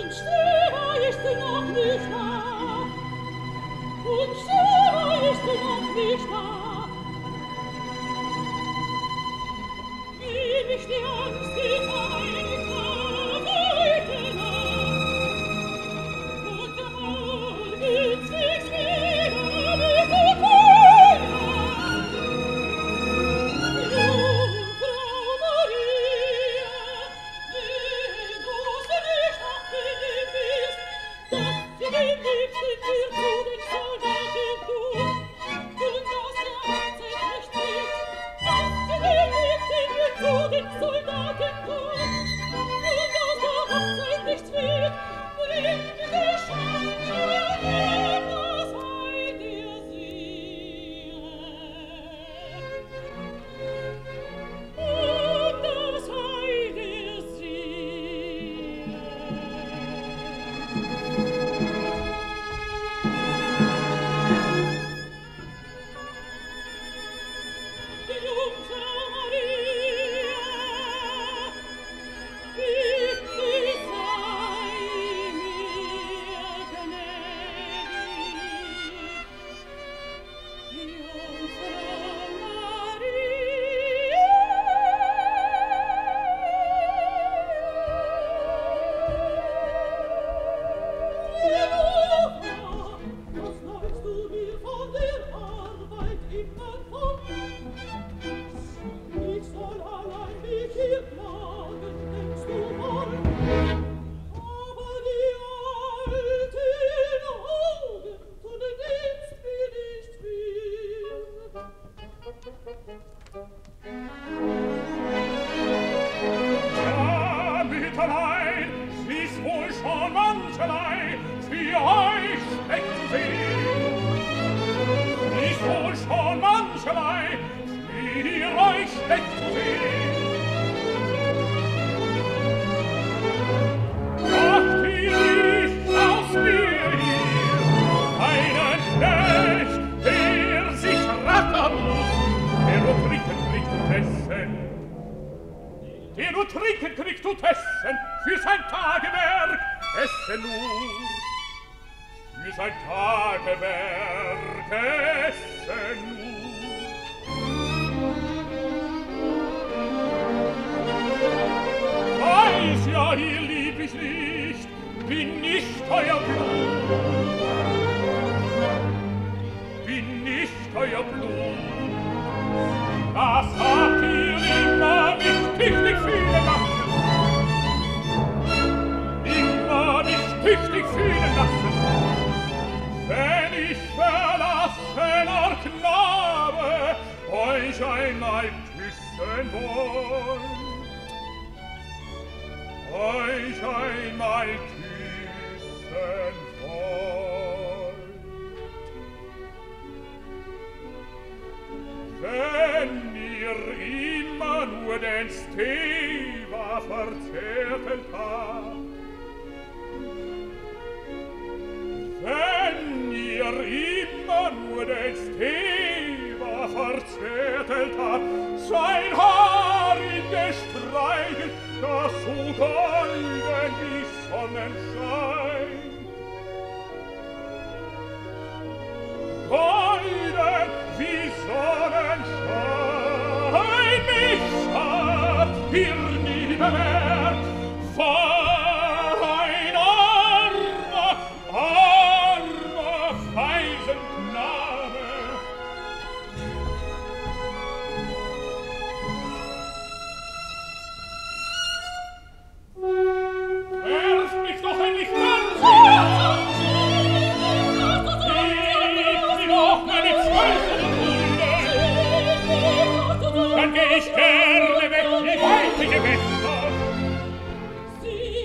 Dann geh ich gerne weg, die weibliche Wächter. Sie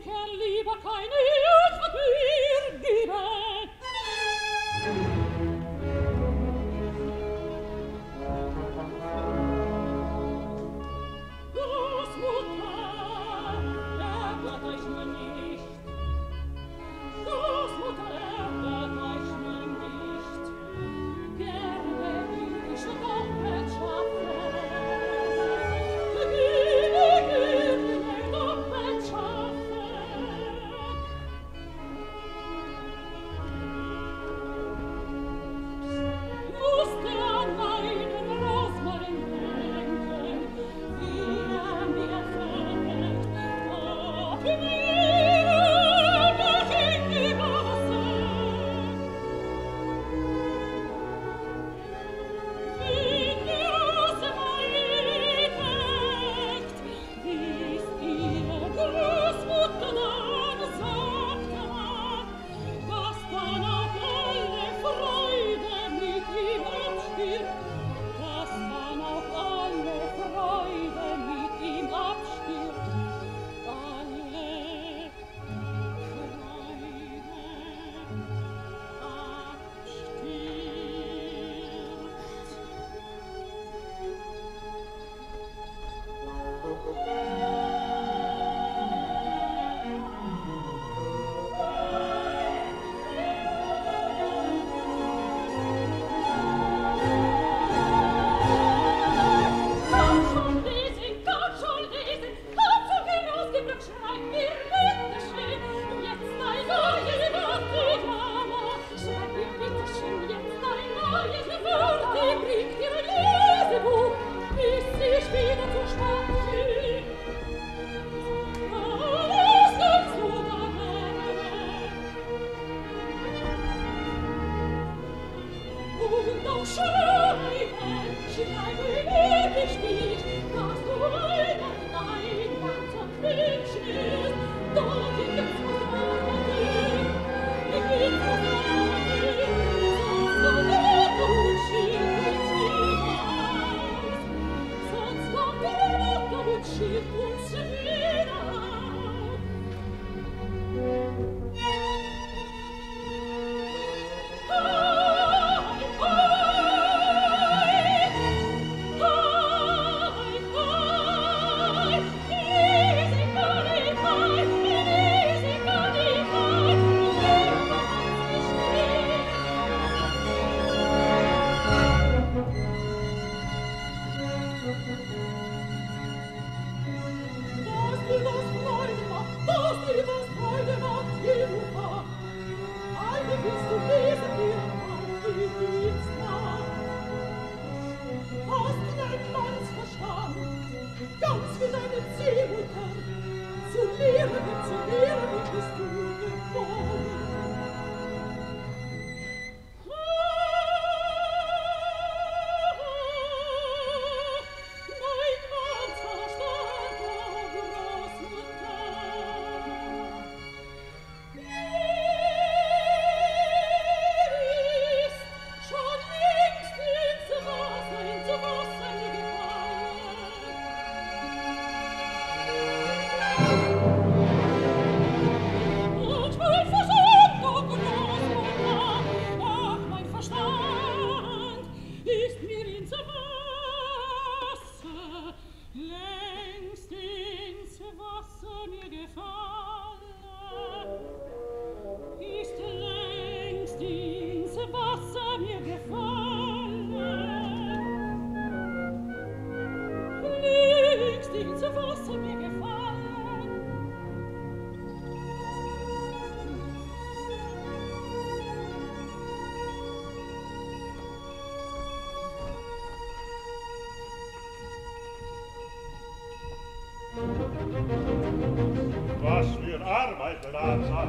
Was für Arbeit ratsam,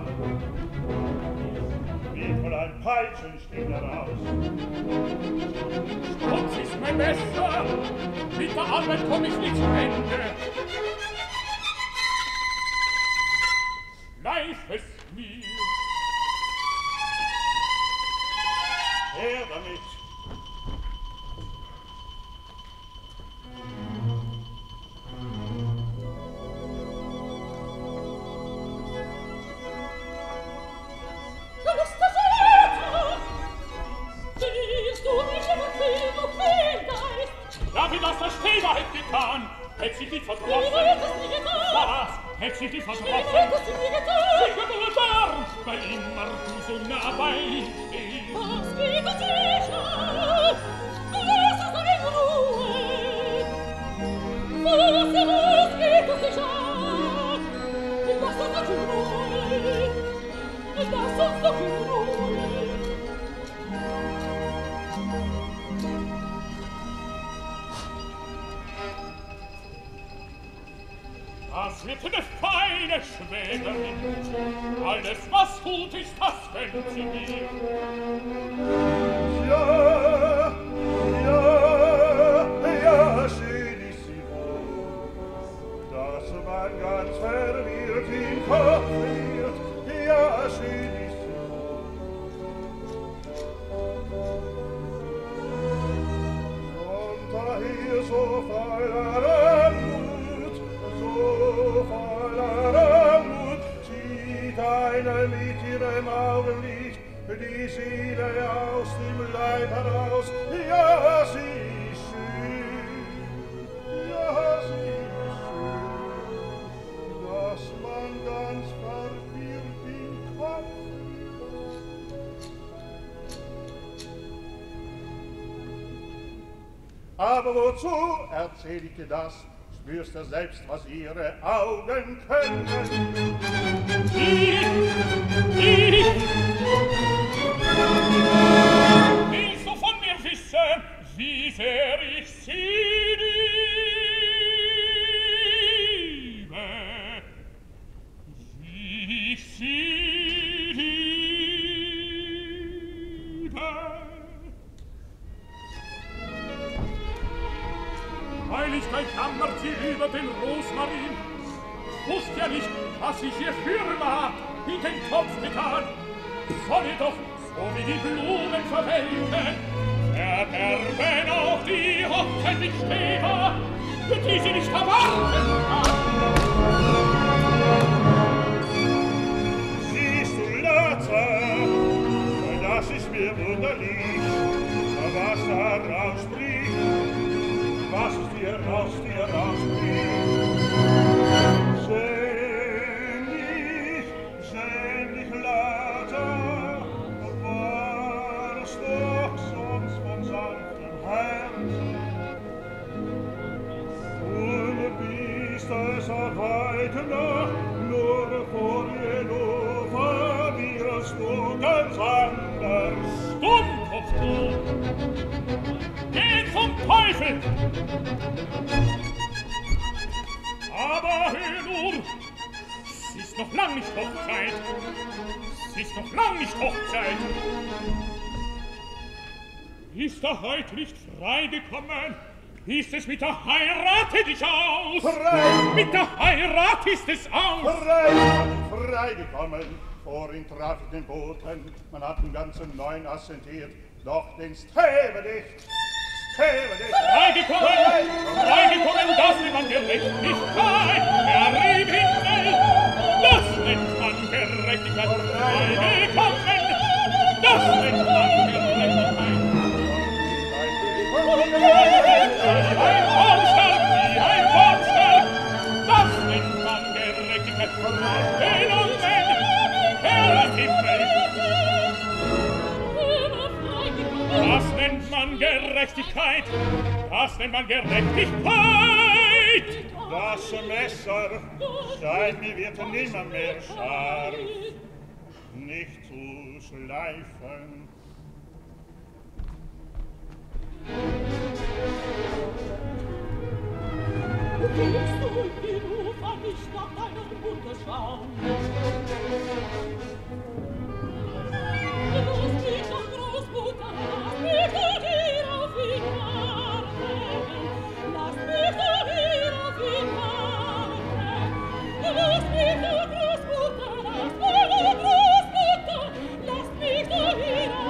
wie von ein Peitschenstück heraus. Stolz ist mein Messer, mit der Arbeit komm ich nicht zu Ende. Kneif es mir. Her damit. Hätt sich nicht Wie verdrossen? wird es nie getan? Was? Hätt sich nicht Wie verdrossen? wird es nie getan? Sicher nur darum, weil immer du so nah bei stehst. Was geht es sicher? Lass uns in Ruhe. Was geht es sicher? Lass uns in Ruhe. Lass uns doch in Ruhe. Das wird eine feine Schwägerin. Alles, was tut, ist, das gönnt sie mir. Ja, schön ist sie wohl, dass man ganz verwirrt im Kopf wird. Ja, schön ist sie wohl. Und daher so voller Mut, zieht einer mit ihrem Augenlicht die Seele aus dem Leib heraus. Ja, sie ist schön, ja, sie ist schön, dass man ganz verwirrt im Kopf wird. Aber wozu erzähl ich dir das? Spürst du selbst, was ihre Augen können? Willst du von mir wissen, wie sehr ich sie liebe? Wie ich sie liebe? Weil ich gleich jammert sie über den Rosmarin. Wusst ja nicht, was ich ihr Firma in den Kopf getan. Soll ihr doch, so wie die Blumen verwelken, verderben auch die Hochzeit mit Steva, die sie nicht erwarten kann. Siehst du, Latze, das ist mir wunderlich, was da rausspricht, was dir rausspricht. Sehn dich, Latze, warst doch sonst von sanftem Herzen, und bist es auch heute noch, nur vor Jenova wirst du ganz anders. Dummkopf, du! Geht vom Teufel! Aber hör nur, es ist noch lang nicht Hochzeit. Es ist noch lang nicht Hochzeit. Ist er heute nicht freigekommen? Ist es mit der Heirat dich aus? Frei! Mit der Heirat ist es aus! Freigekommen, vorhin traf ich den Boten, man hat den ganzen Neuen assentiert, doch den Strebe dich! Freigekommen, das nennt man Gerechtigkeit, der lieb Himmel, das nennt man Gerechtigkeit, freigekommen, das nennt man Gerechtigkeit. Ein Forscher, das nennt man Gerechtigkeit, freigekommen, der Himmel. Das nennt man Gerechtigkeit. Das nennt man Gerechtigkeit. Das Messer scheint mir wird nimmer mehr scharf, nicht zu schleifen. Willst du die Ufer nicht nach deinem Munde schauen? Los mich doch, Großmutter, lass mich doch hier auf ihn warten. Lass mich doch hier auf ihn warten. Los mich doch, Großmutter, lass mich doch, Großmutter, lass mich doch hier auf ihn warten.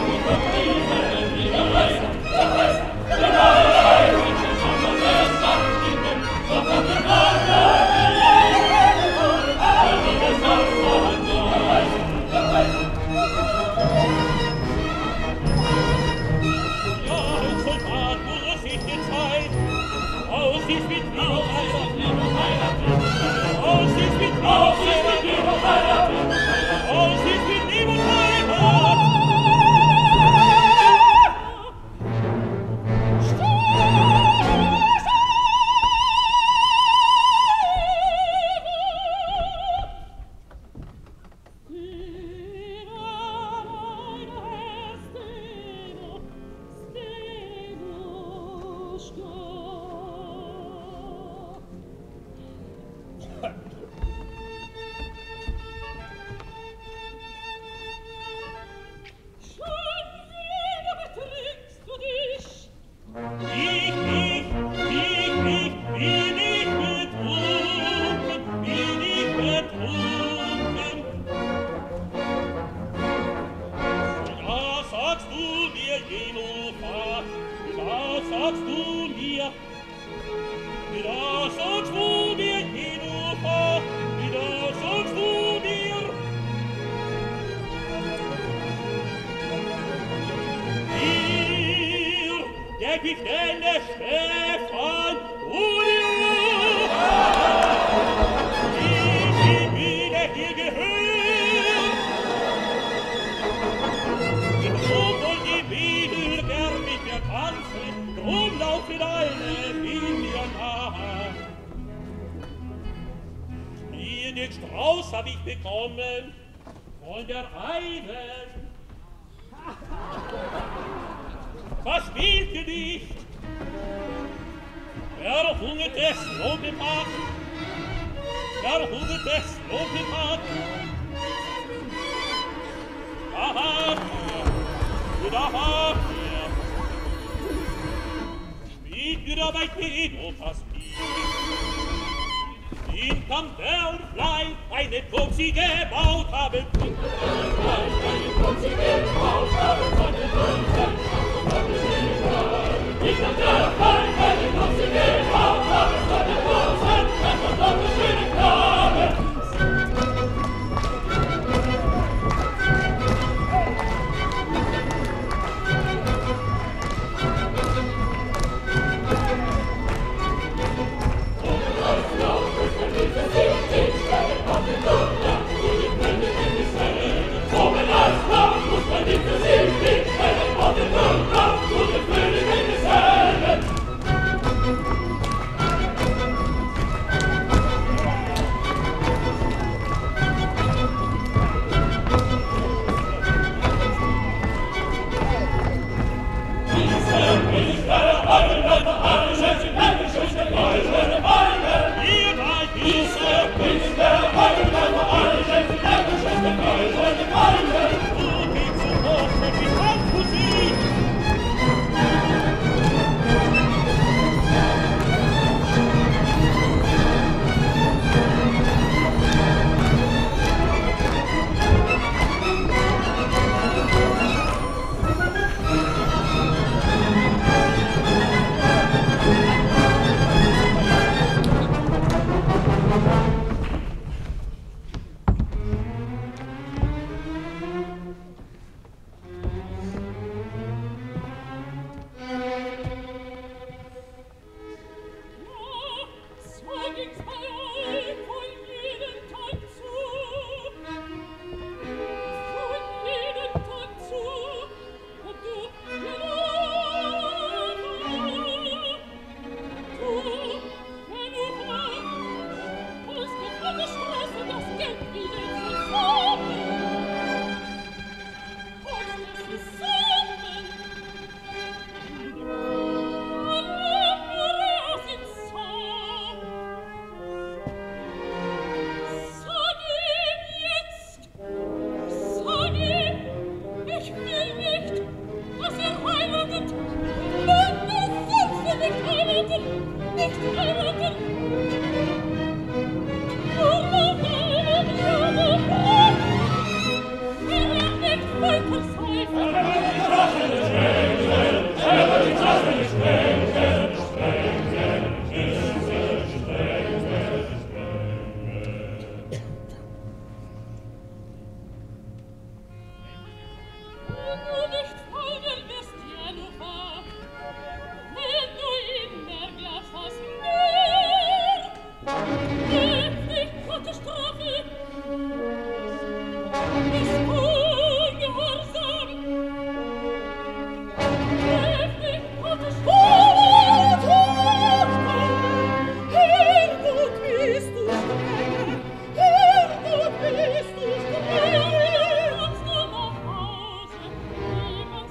Volker Seifer!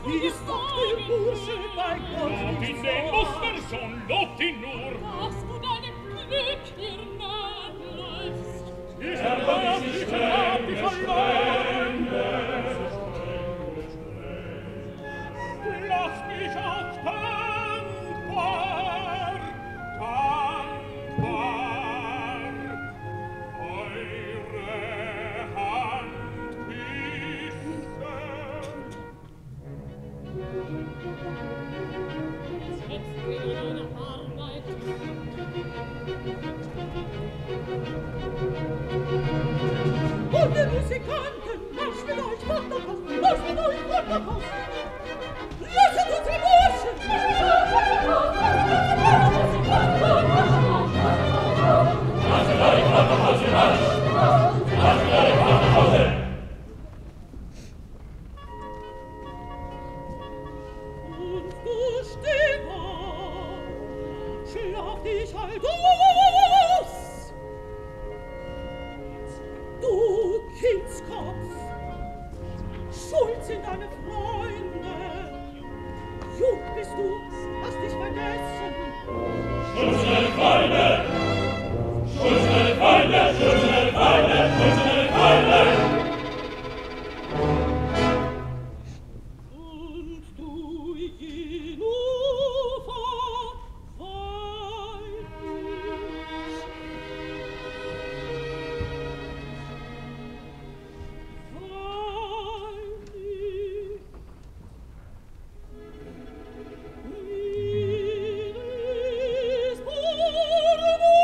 ist doch der Bursche bei Gott Lob ihn den Mustersohn, lob ihn nur. dass du deinem Glück hier nahe bleibst. Ist er wahr, ist er wahr, die verloren. Lass mich auch dankbar, eure Hand küssen. Setzt dir deine Arbeit. Und die Musikanten, marsch mit euch fort nach Haus, marsch mit euch fort nach Haus. Lasset unsere Burschen! Und du steh auf, schlaf dich halt aus! Du Kindskopf, schuld sind deine Freunde. Jung bist du, hast dich vergessen. Schuld sind deine Feinde! Schuld sind deine Feinde! Schuld sind deine Feinde! Schuld sind deine Feinde! Und du, Jenufer, wein nicht. Wein nicht. Iris Barbara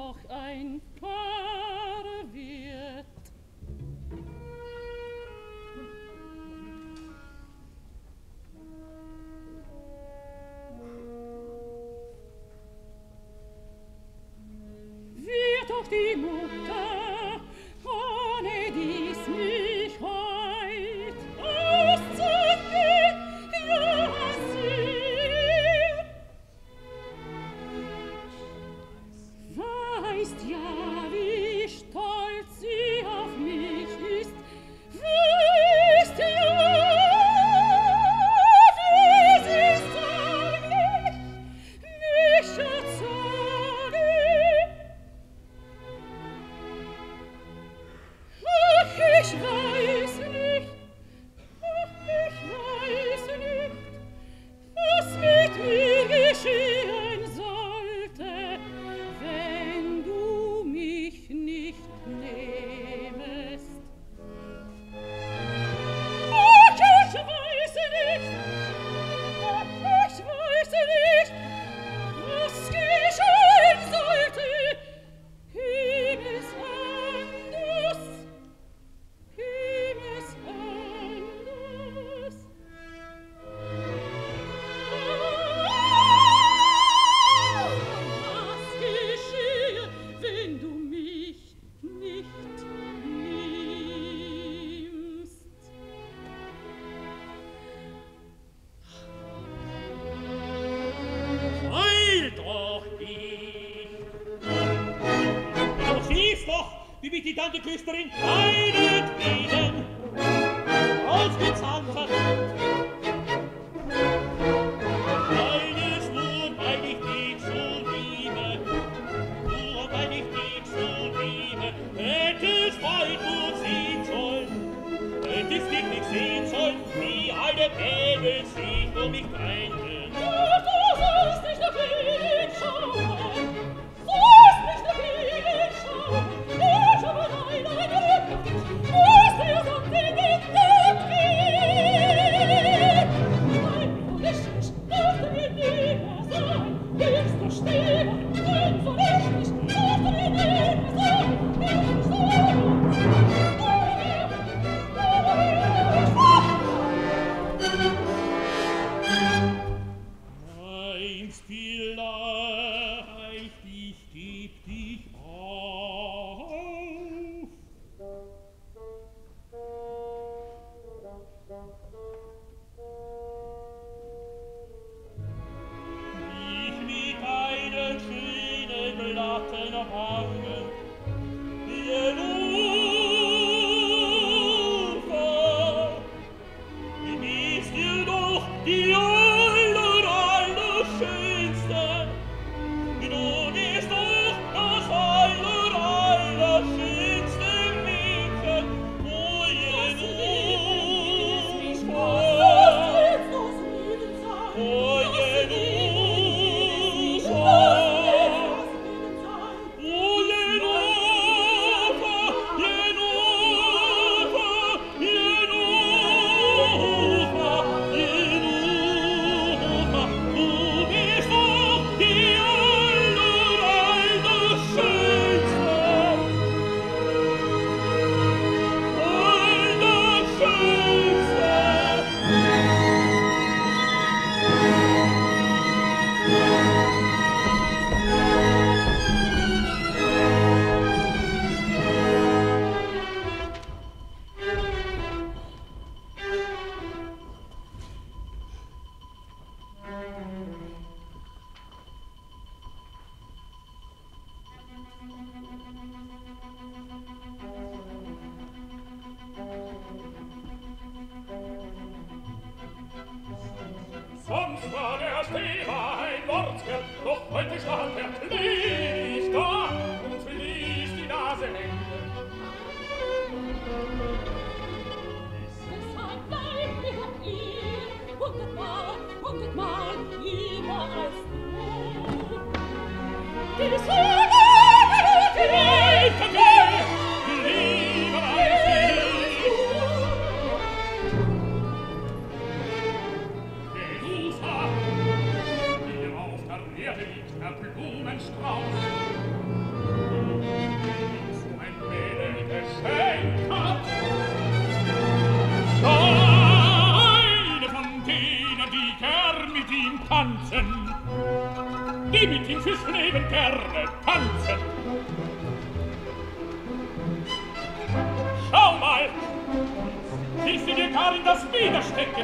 doch ein Paar wird. Wird doch die Mutter ohne dies mich heut auszugehen, ja, sie weißt ja, wie stolz sie auf mich ist, weißt ja, wie sie sorglich mich erzogen. Ich weiß nicht, was mit mir geschehen sollte, wenn du mich nicht nehmest. Ich weiß nicht, was geschehen sollte, ihm ist anders. Was geschehe, wenn du mich nicht nimmst? Heul doch dich! Du siehst doch, wie mich die Tante Küsterin meinetwegen ausgezahnt hat. Eines nur, weil ich dich so liebe, nur weil ich dich so liebe, hättest bald du sehen sollen, hättest wirklich sehen sollen, wie alle Mädels sich um mich drängen. Du sollst nicht nach ihnen schauen, sollst nicht nach ihnen schauen, ich habe leider nicht, was dir sonst in den Tod geht. Nein, nicht, darfst du mir nie mehr sein, willst du stehen, und so richtig, darfst du mir nie mehr sein, willst du stehen. Meinst vielleicht, ich geb dich auf? Ich mit deinen schönen glatten Wangen, Jerufa, bist du doch die Allerschönste, du bist doch das Allerschönste Mädchen, o Jerufa, o Sonst war der Streber ein Wortkerl, doch heute stand er kledig da und ließ die Nase hängen. Deshalb bleibt mir ihr hundertmal lieber als du. Die Sonne Bleib von mir, lieber als ich. Jerusa, hier auf der Erde liegt der Blumenstrauß. mit ihm tanzen, die mit ihm fürs Leben gerne tanzen. Schau mal, willst du dir gar in das Leder stecken?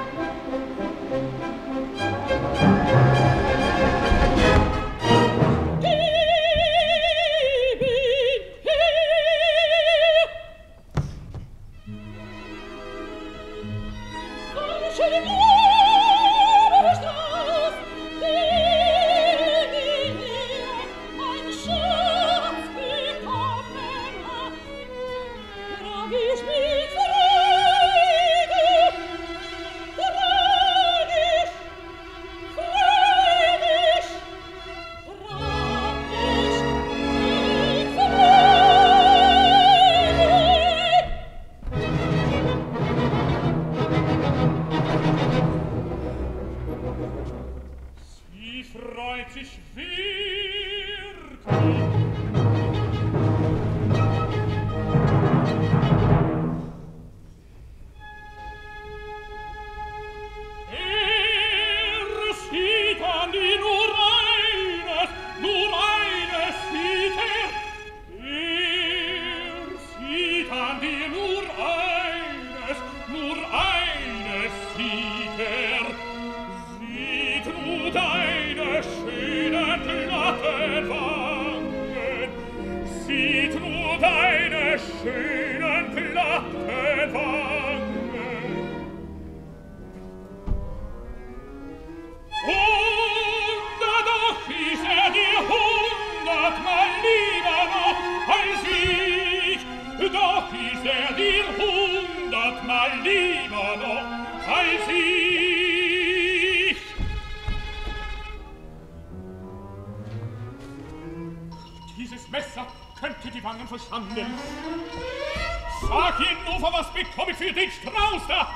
Sag ihn nur, was bekomme ich für den Strauß da?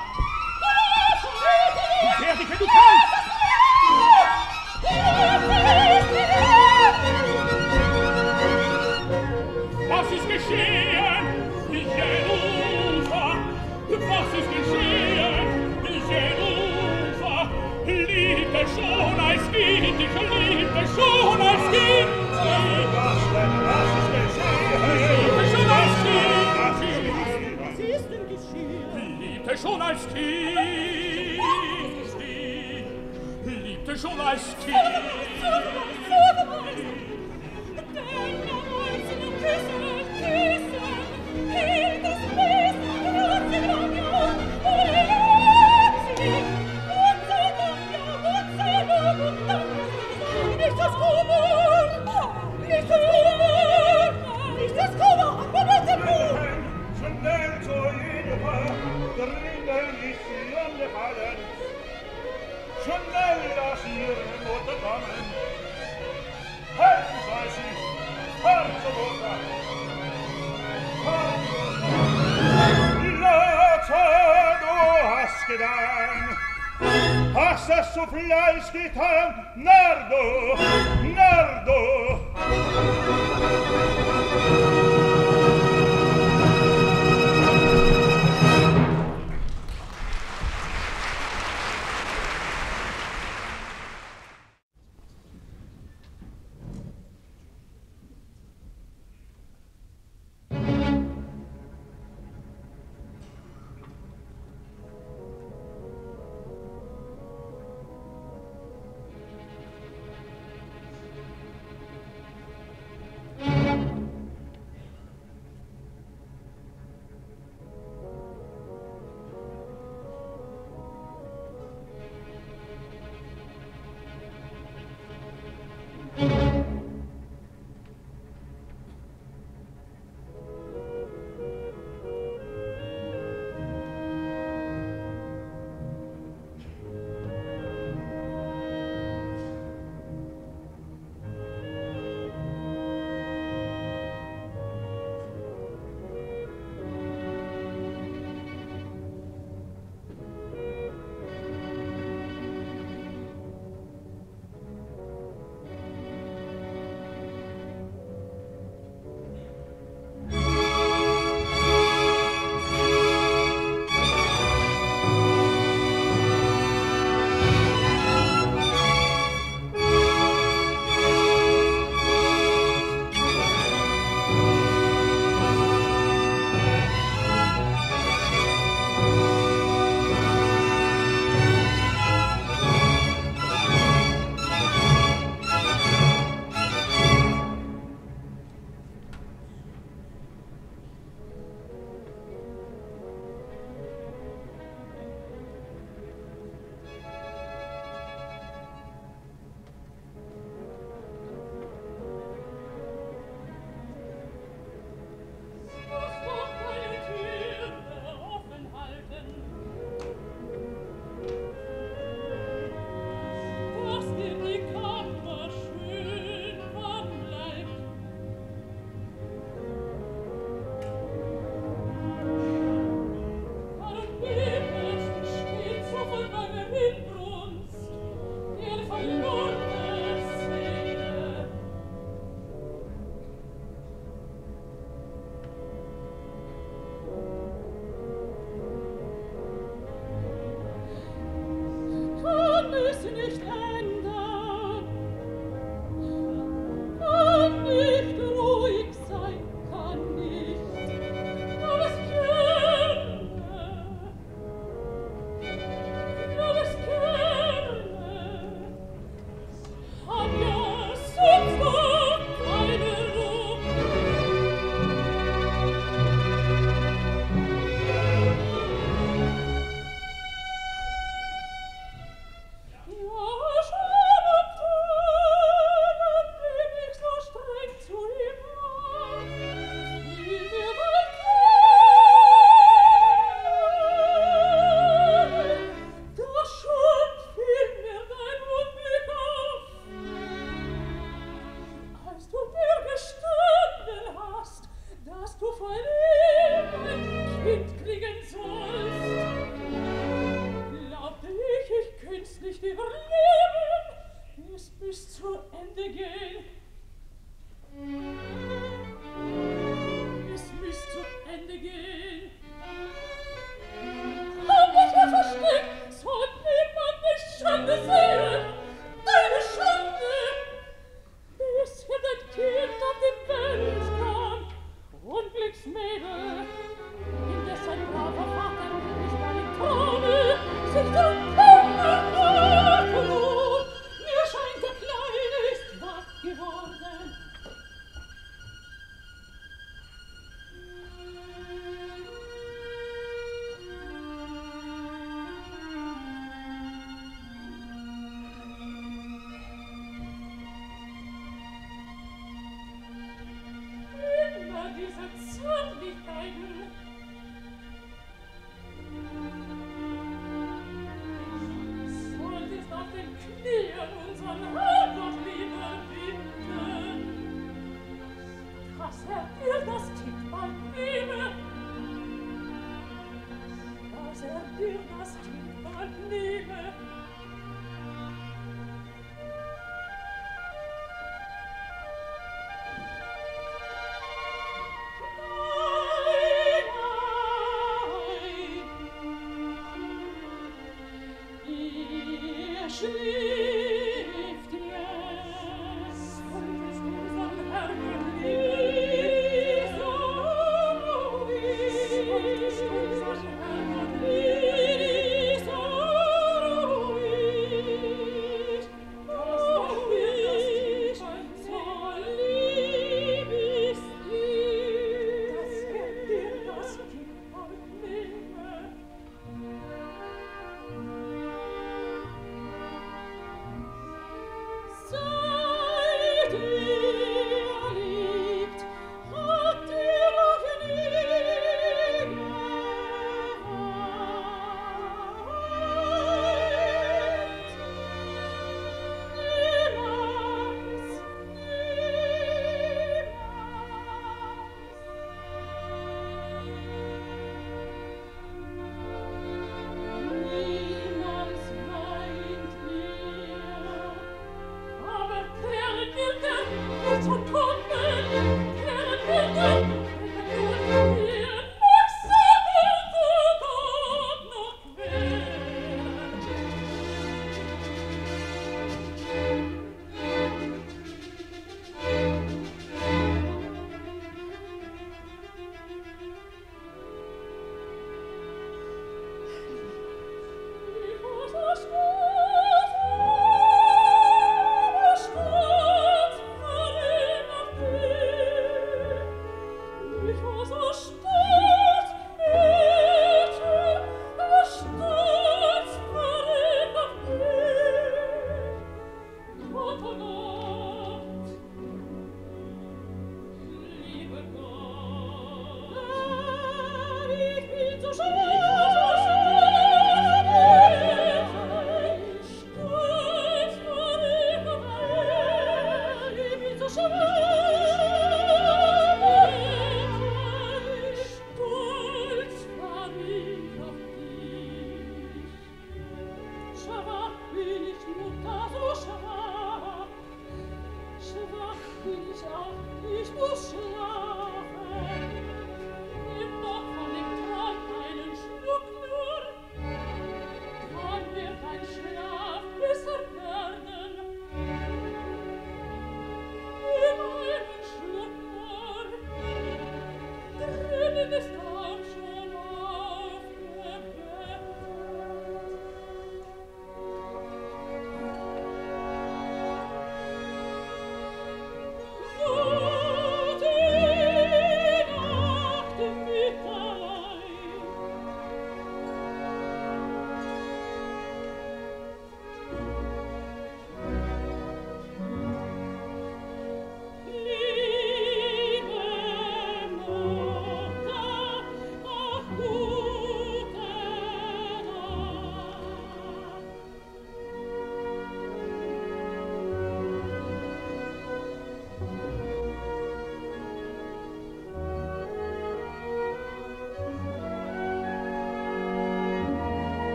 Wer dich, wenn du kannst! Was ist geschehen? Jenufa! Was ist geschehen? Jenufa! Liebte schon als Kind, ich liebte schon als Kind! Was denn? Was ist geschehen? Liebte schon als Kind! Was ist denn geschehen? Liebte schon als Kind! Liebte schon als Kind! Hast das so Fleiß getan, Nardo, Nardo!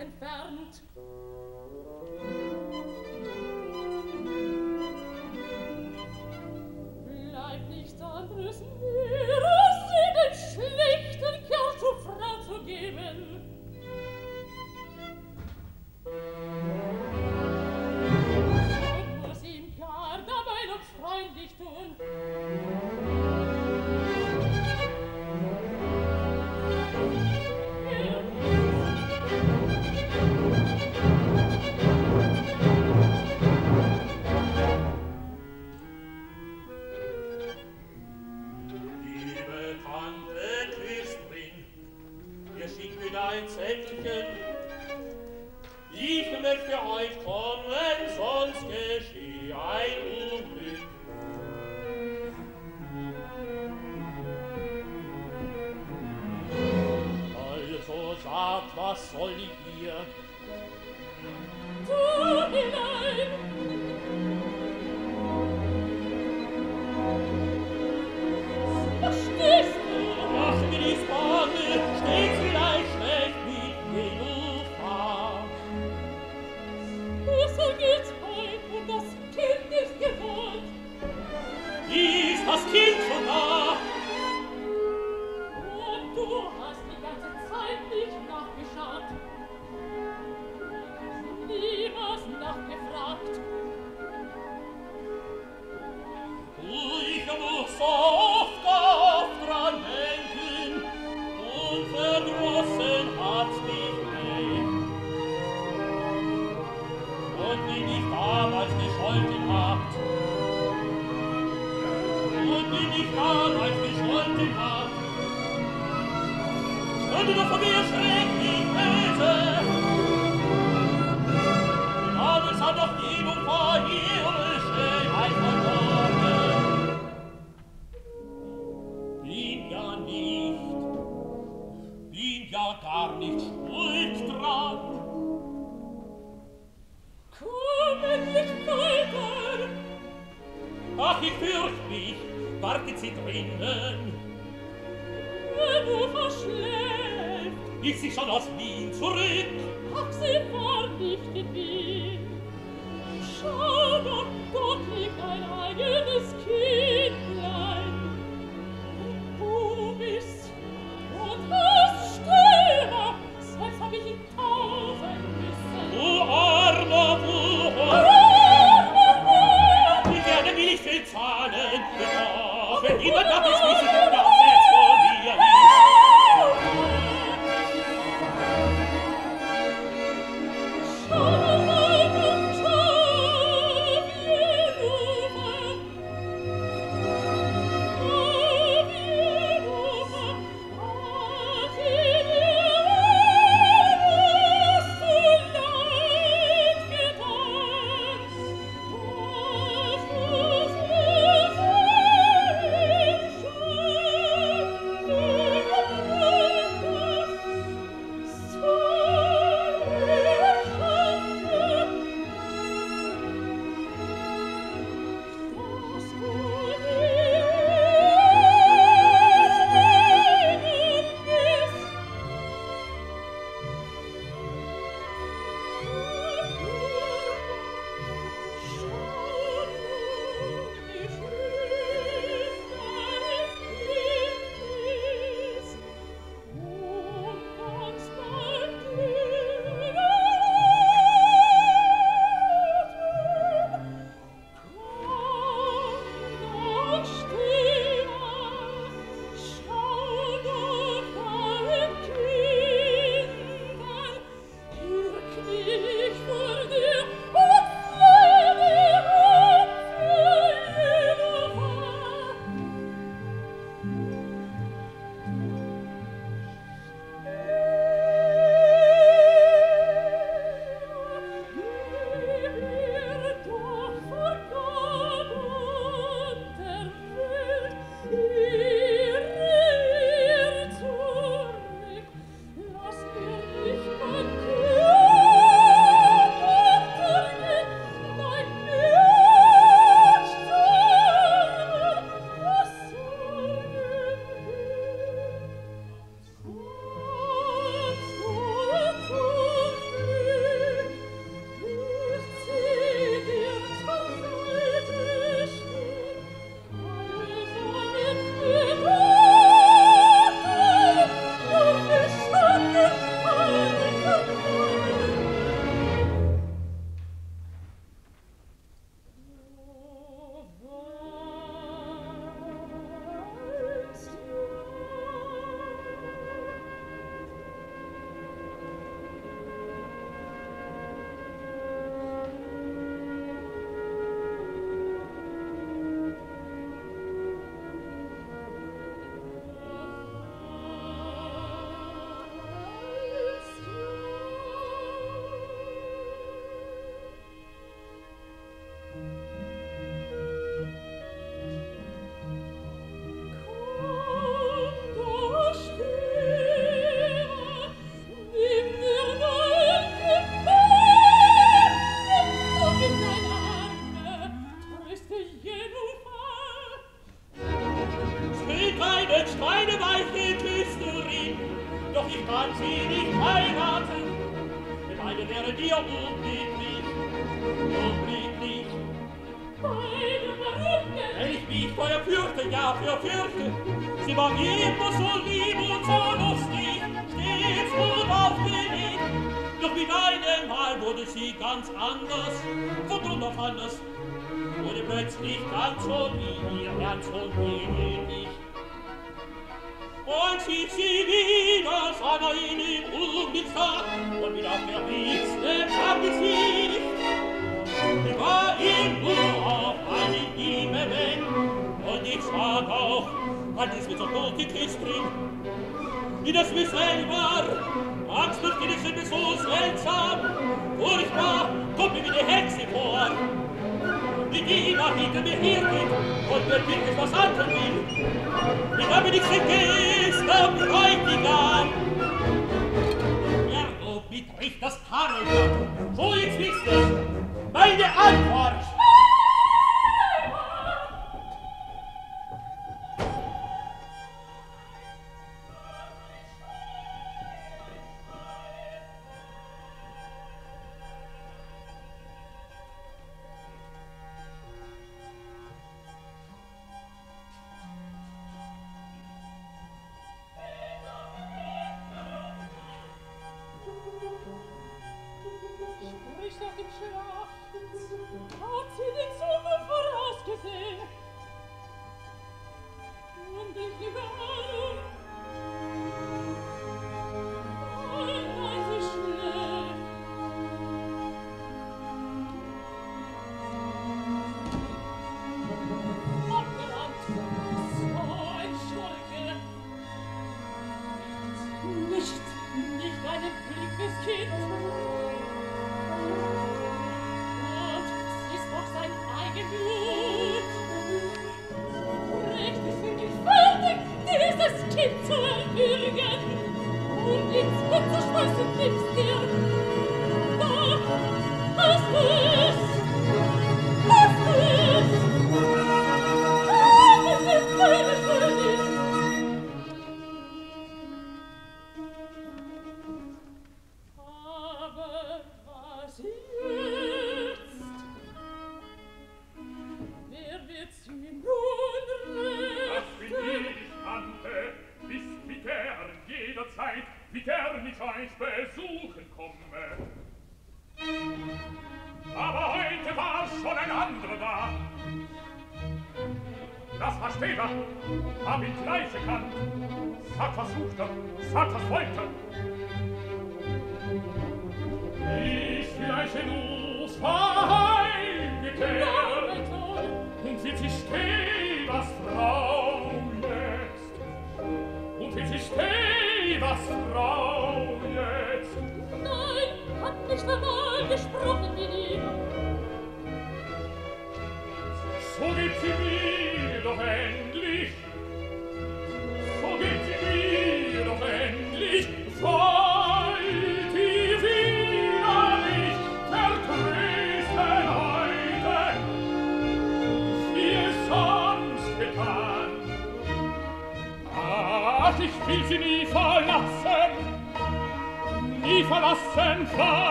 entfernt. Bleibt nichts anderes mehr, als sie den schlechten Kerl zur Frau zu geben. Und muss ihm gar dabei noch freundlich tun. Ein Zettelchen. Ich möchte heut kommen, sonst geschieht ein Unglück. Also sagt, was soll ich hier? Tu hinein! Was stehst du? Mach mir die Spanne, steht's vielleicht schlecht mit Genufa. Besser geht's heim und das Kind ist gewohnt. Ist das Kind schon da? Und du hast die ganze Zeit nicht nachgeschaut. Nie was nachgefragt. Ich muss so oft dran denken, und verdrossen hat's mich nicht. Und wie ich damals gescholten habt, stünde doch von mir schrecklich böse. Damals hat doch Gebung vor Himmelsschönheit verloren. Bin ja gar nicht schuld dran. Komm endlich weiter! Ach, ich fürcht mich, wartet sie drinnen. Wenn du verschläft, Ist sie schon aus Wien zurück? ach, sie war nicht in Wien. Schau doch, dort liegt ein eigenes Kindlein. Und du bist und hast Stürmer, selbst hab ich ihn taufen müssen. Du armer Buch! Wie gerne will ich viel zahlen, doch wenn jemand darf es wissen, dass es von mir ist. kann sie nicht heiraten, denn beide wären dir unglücklich, unglücklich. Wenn ich mich vor ihr fürchte, ja, für fürchte, sie war immer so lieb und so lustig, stets gut aufgelegt. Doch mit einem Mal wurde sie ganz anders, von Grund auf anders, wurde plötzlich ganz so wie ihr Ernst und ähnlich. Und sieht sie wieder, sah er ihn im Unglückstag, und mit auf der Witzle am Gesicht. Ich war ihm nur auf eine Liebe weg, und ich sag auch, weil dies mit so gut geküsst bringt, wie das mir selber, Angst durch die Liebe so seltsam, furchtbar, kommt mir wie die Hexe vor, wie die immer hinter mir hergeht, und mir wirklich was anderes will. Ich habe nichts vergessen, am Bräutigam. Ja, wo betrifft das Karlsland, so jetzt wisst ihr, meine Antwort.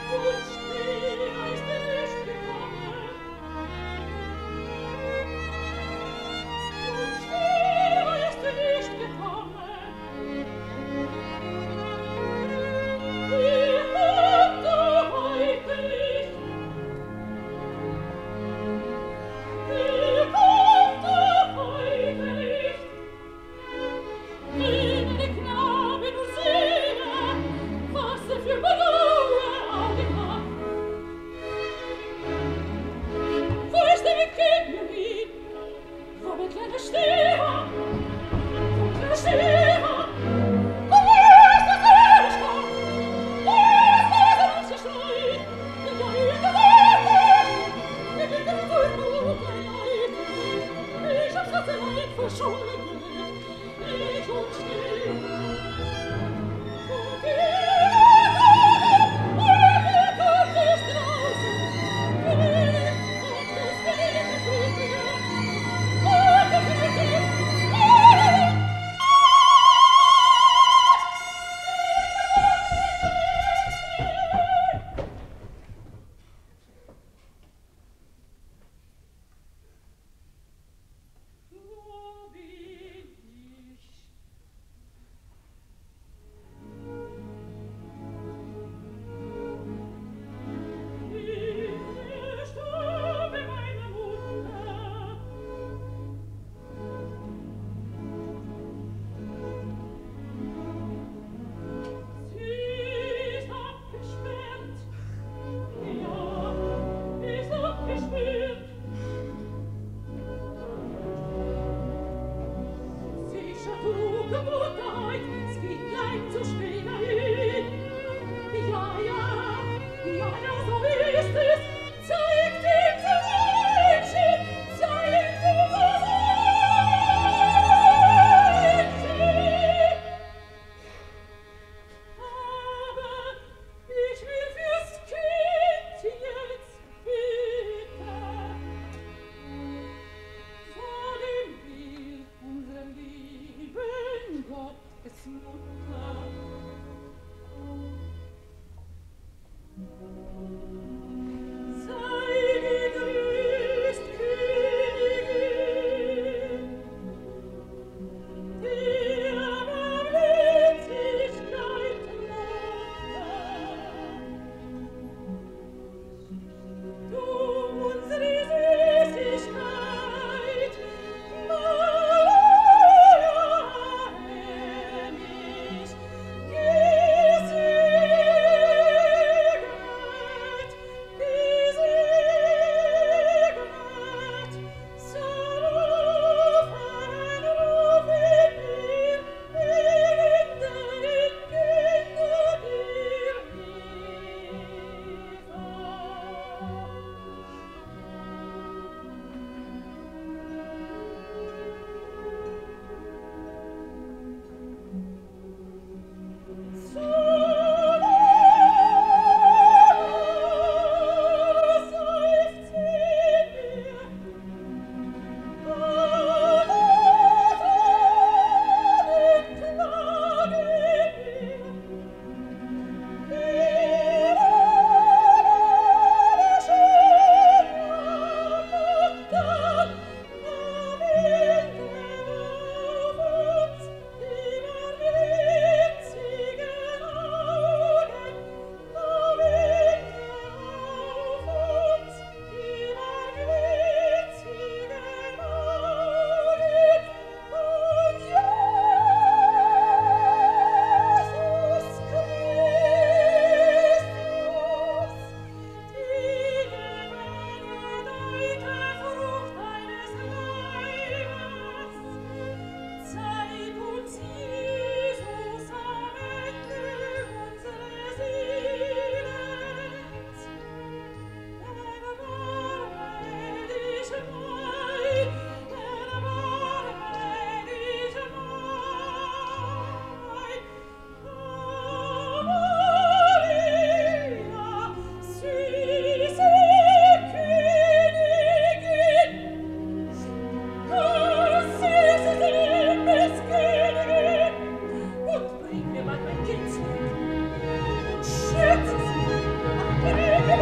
Ich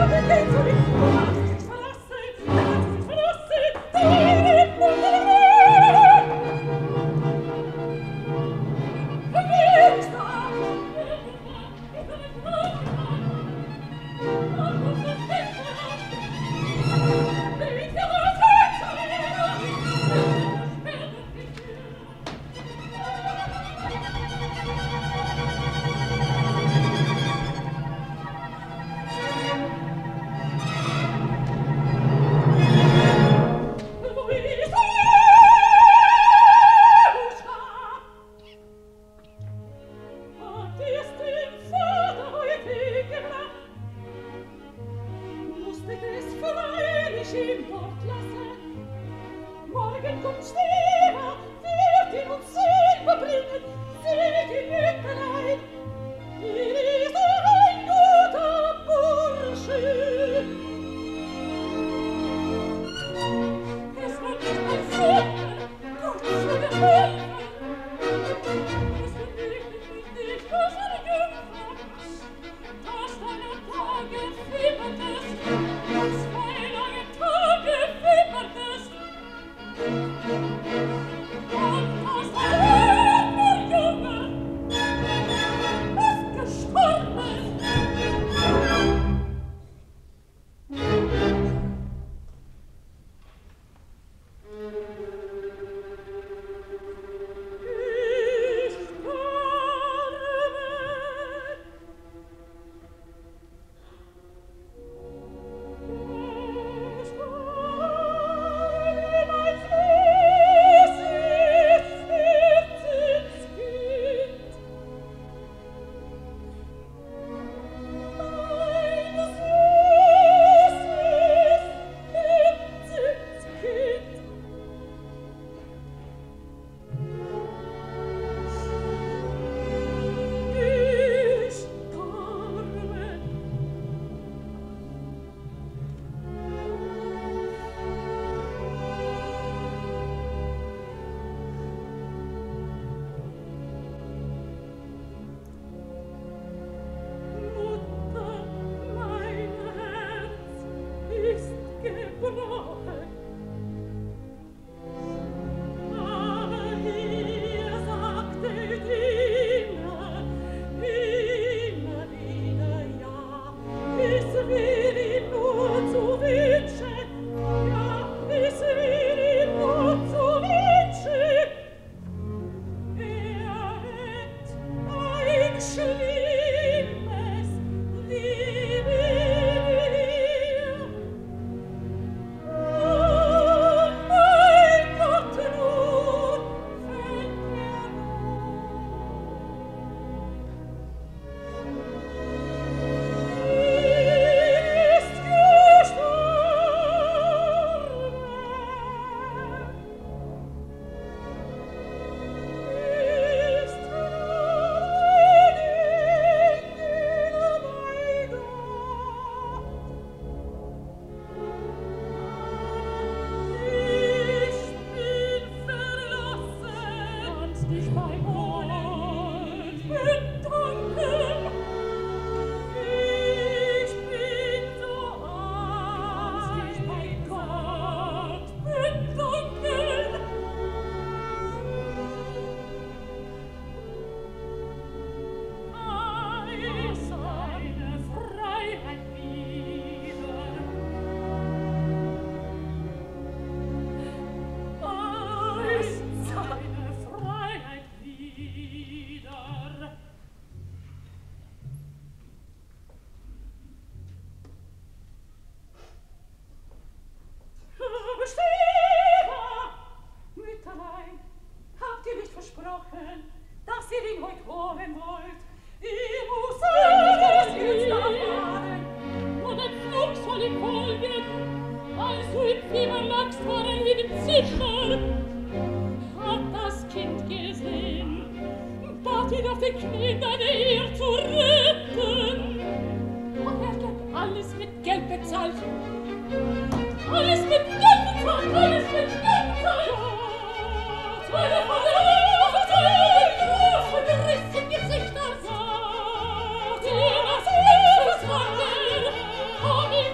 Oh,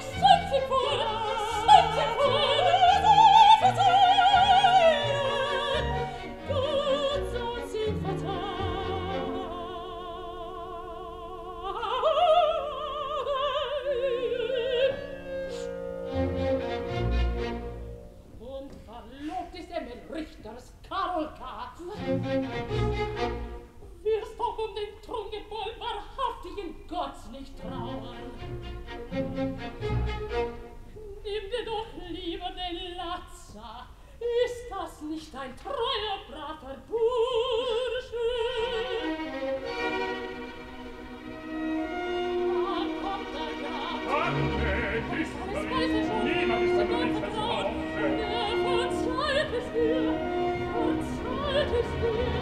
Wirst doch den Trunkenbold wahrhaftigen Gott nicht trauern. Nimm dir doch lieber den Lazar. Ist das nicht ein treuer, braver Bursche? Wann kommt der Graf? Ist niemand ist aber nicht vertraut. Verzeiht es dir, verzeiht es dir.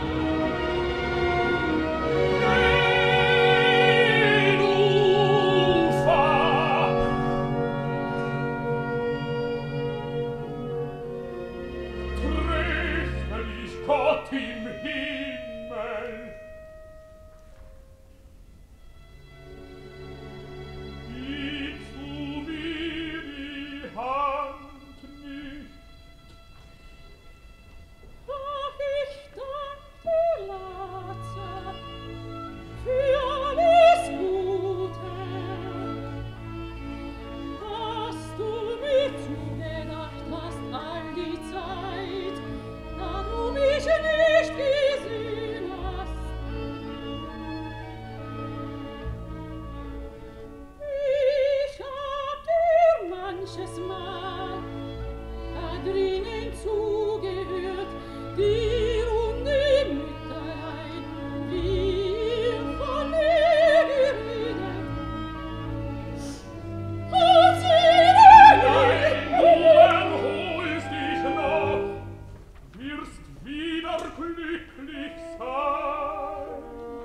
Gott im Himmel! Gibst du mir die Hand nicht? Ach, ich danke, Lazar, für alles Gute, dass du mir zugedacht hast all die Zeit, da du mich nicht gesehen hast. Ich hab dir manches Mal da drinnen zugehört, dir und dem Mütterlein, wie ihr von mir geredet. Und sie Du erholst dich noch, wirst wieder glücklich sein.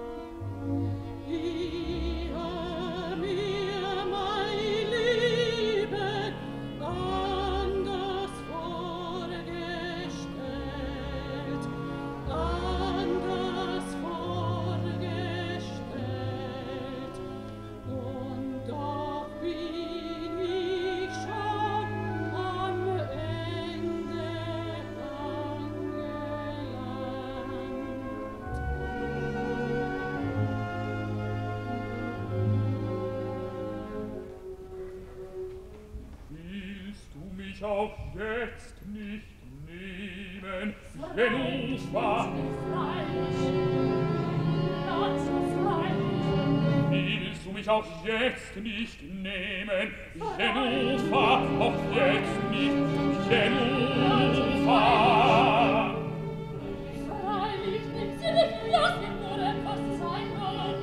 ihr mir mein Leben anders vorgestellt, und doch bin ich schon am Ende Willst du mich auch jetzt nicht nehmen, Jenuffa? Willst du mich auch jetzt nicht nehmen, Jenuffa? Auch jetzt nicht, Jenuffa? Freilich nimmt sie nicht los, wenn nur etwas sein wird.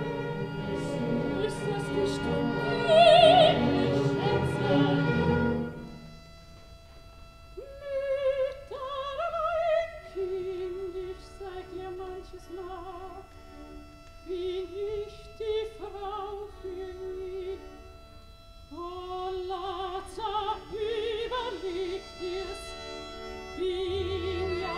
Ist es nicht unmöglich, Schätze? Mütterlein, kindisch seid ihr manches Mal. Bin ich die Frau für nie? Oh, Lazar, überleg dir's. Bin ja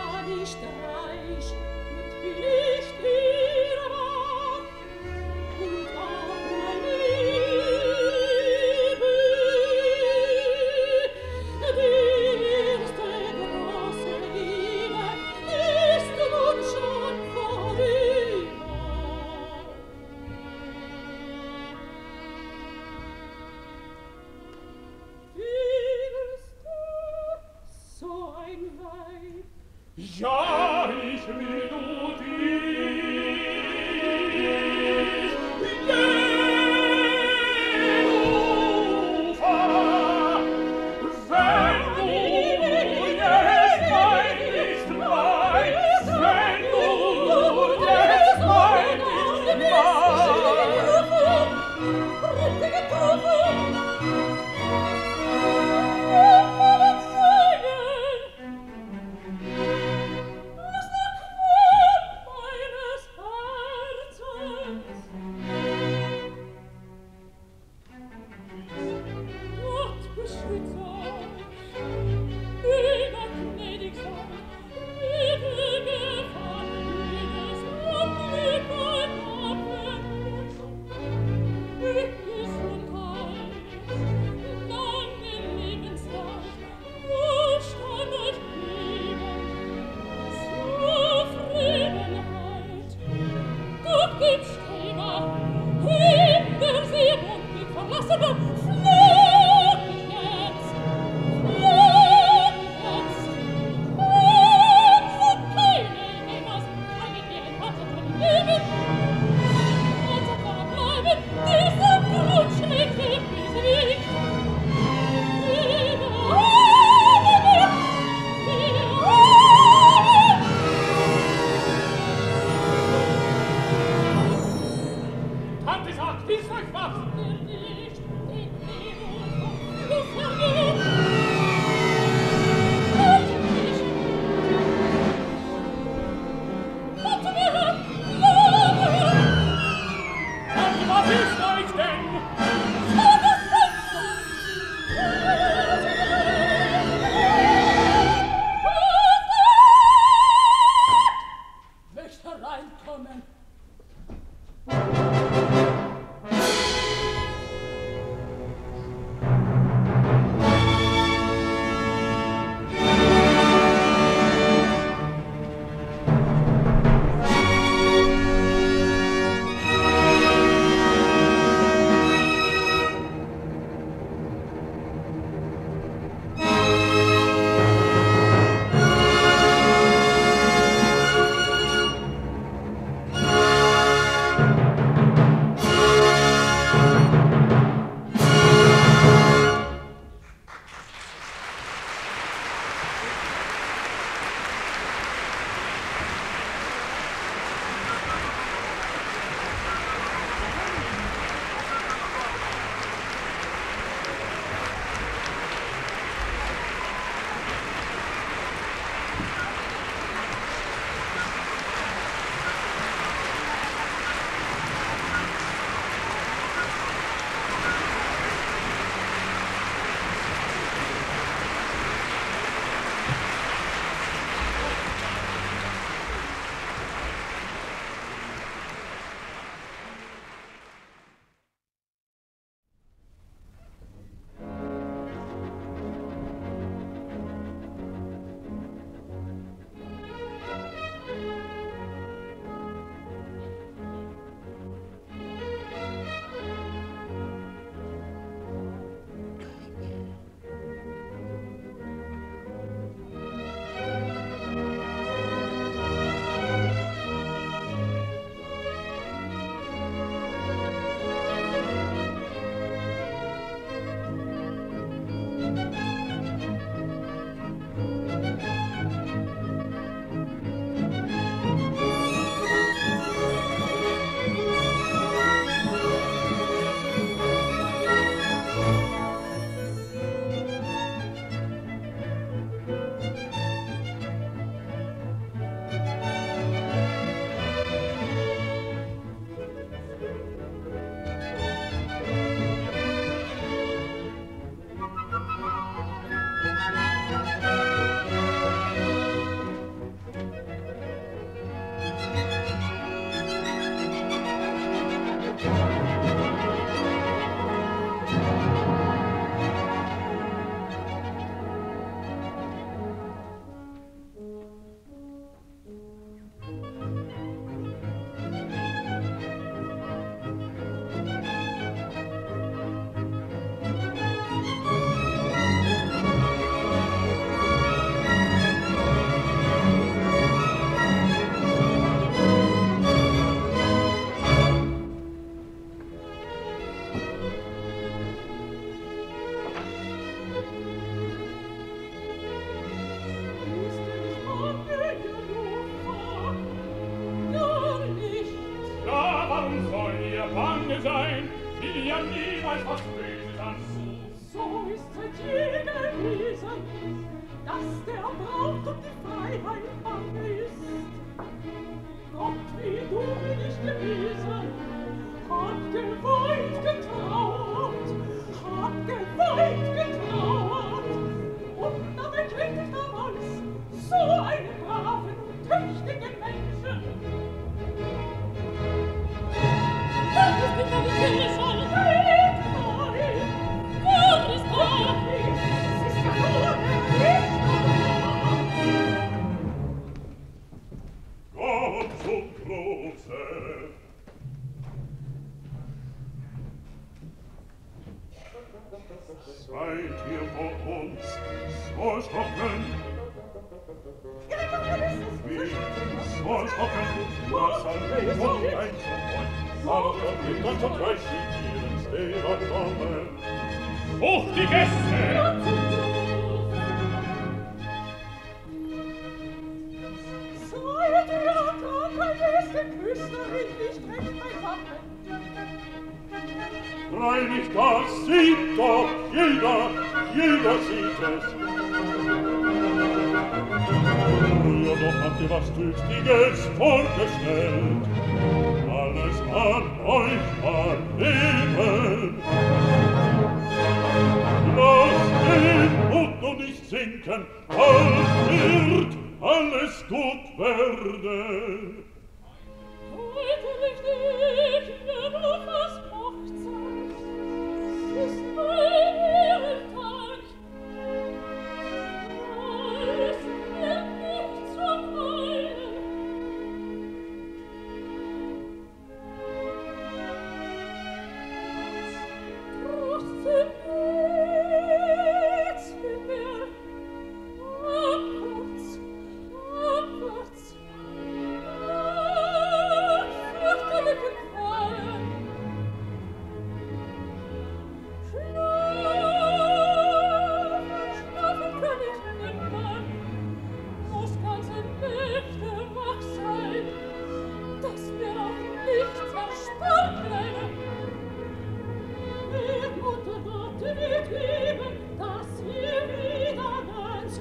Böse sein, wie dir niemals was Böses antut. So ist seit je gewesen, dass der Braut um die Freiheit bange ist. Gott, wie du nicht gewesen, hat geweint getrauert, und dabei kriegt ich damals so einen braven, tüchtigen Menschen. Das ist die Qualität schon, nein, Gott ist da, es ist ja nur der Gott zum Große. Seid ihr vor uns so erschrocken? Wie? So erschrocken? Was ein Leben und ein Freund. Aber von dem ganz und reich ins Leben kommen. Hoch die Gäste! Seid ihr erkrankt, ist der Küsterin nicht recht beisammen? Freilich, das sieht doch jeder sieht es. Ja, doch habt ihr was Tüchtiges vorgestellt. Alles an euch erleben. Lasst den Mut und nicht sinken, bald wird alles gut werden. Heute nicht mehr auf das Hochzeit, es ist mein Ehrentag. Es wird nicht zum Weinen. Trotzdem geht's mit mir abwärts, abwärts. Fürchterliche Qualen. Schlafen kann ich nimmer, muss ganze Nächte wach sein, dass mir auch nichts erspart bleibe. Ihr Mutter Gott wird geben, dass ihr wieder ganz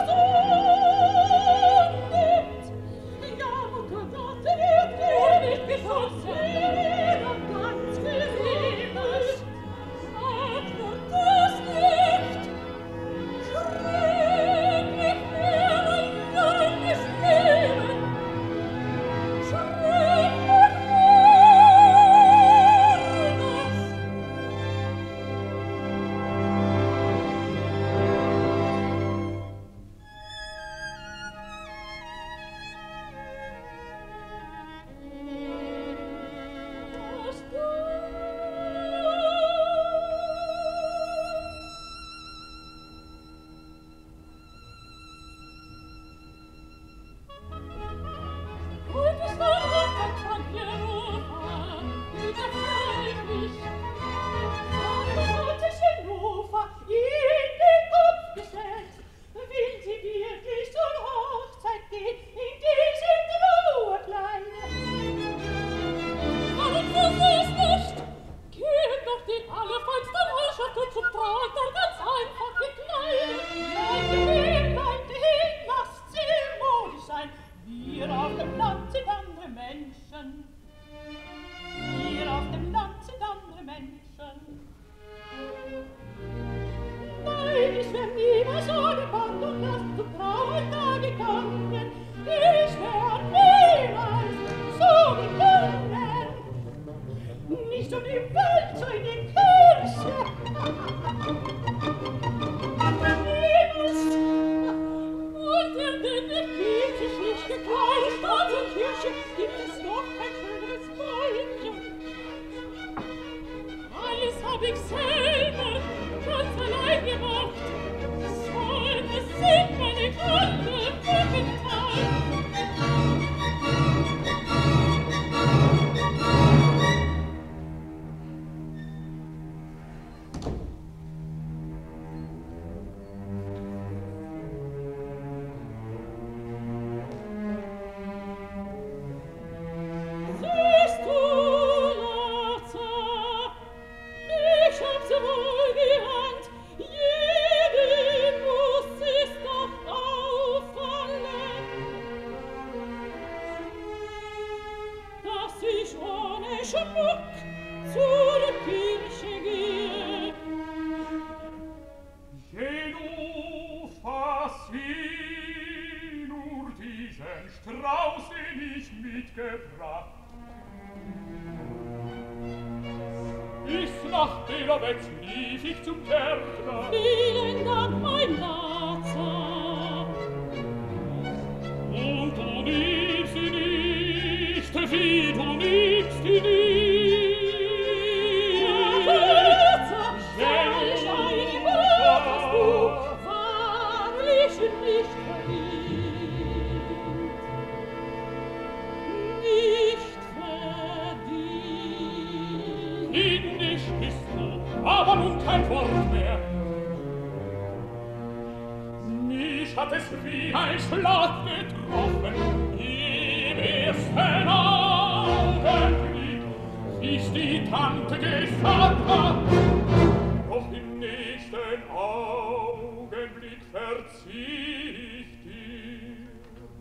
gesund nimmt. Ja, Mutter Gott wird geben, nicht gesund, wieder ganz gesund. Ach, nur das nicht. Schrecklich wäre ein langes Leben. Schrecklich wäre das. Das Heute ist der Sonntag von Jerufa, da freu ich mich. Warum sollte Jerufa in den Kopf gestellt? Will sie wirklich zur Hochzeit gehen, in diesem Trauerkleide? Warum tut sie es nicht? Gehen doch die allerfeinsten Herrschaften zum Trauertag ganz einfach gekleidet. Nein, lasst sie modisch sein. Wir auf dem Land sind andere Menschen. Wir auf dem Land sind andere Menschen. Nein, ich wär niemals ohne Band und Last zum Trauertag gegangen. Ich wär niemals so gegangen. Nicht um die Welt, so in die Kirche. Niemals. Und denn nicht gibt sich nicht gekleidet, Stadt und Kirche, gibt es noch kein schöneres Weibchen. Alles hab ich selber ganz allein gemacht. Soll es sind meine Gründe getan. Siehst du, Lazar, gebracht. Bis nach Belovec lief ich zum Gärtner. Vielen Dank, mein Lazar. Und du liebst sie nicht, wie du liebst sie nicht. Lazar, wahrlich ein Wort hast du, wahrlich nicht verdient. Nicht verdient. Kindisch bist du, aber nun kein Wort mehr. Mich hat es wie ein Schlag getroffen, im ersten Augenblick, wie's die Tante gesagt hat. Doch im nächsten Augenblick verzieh ich dir.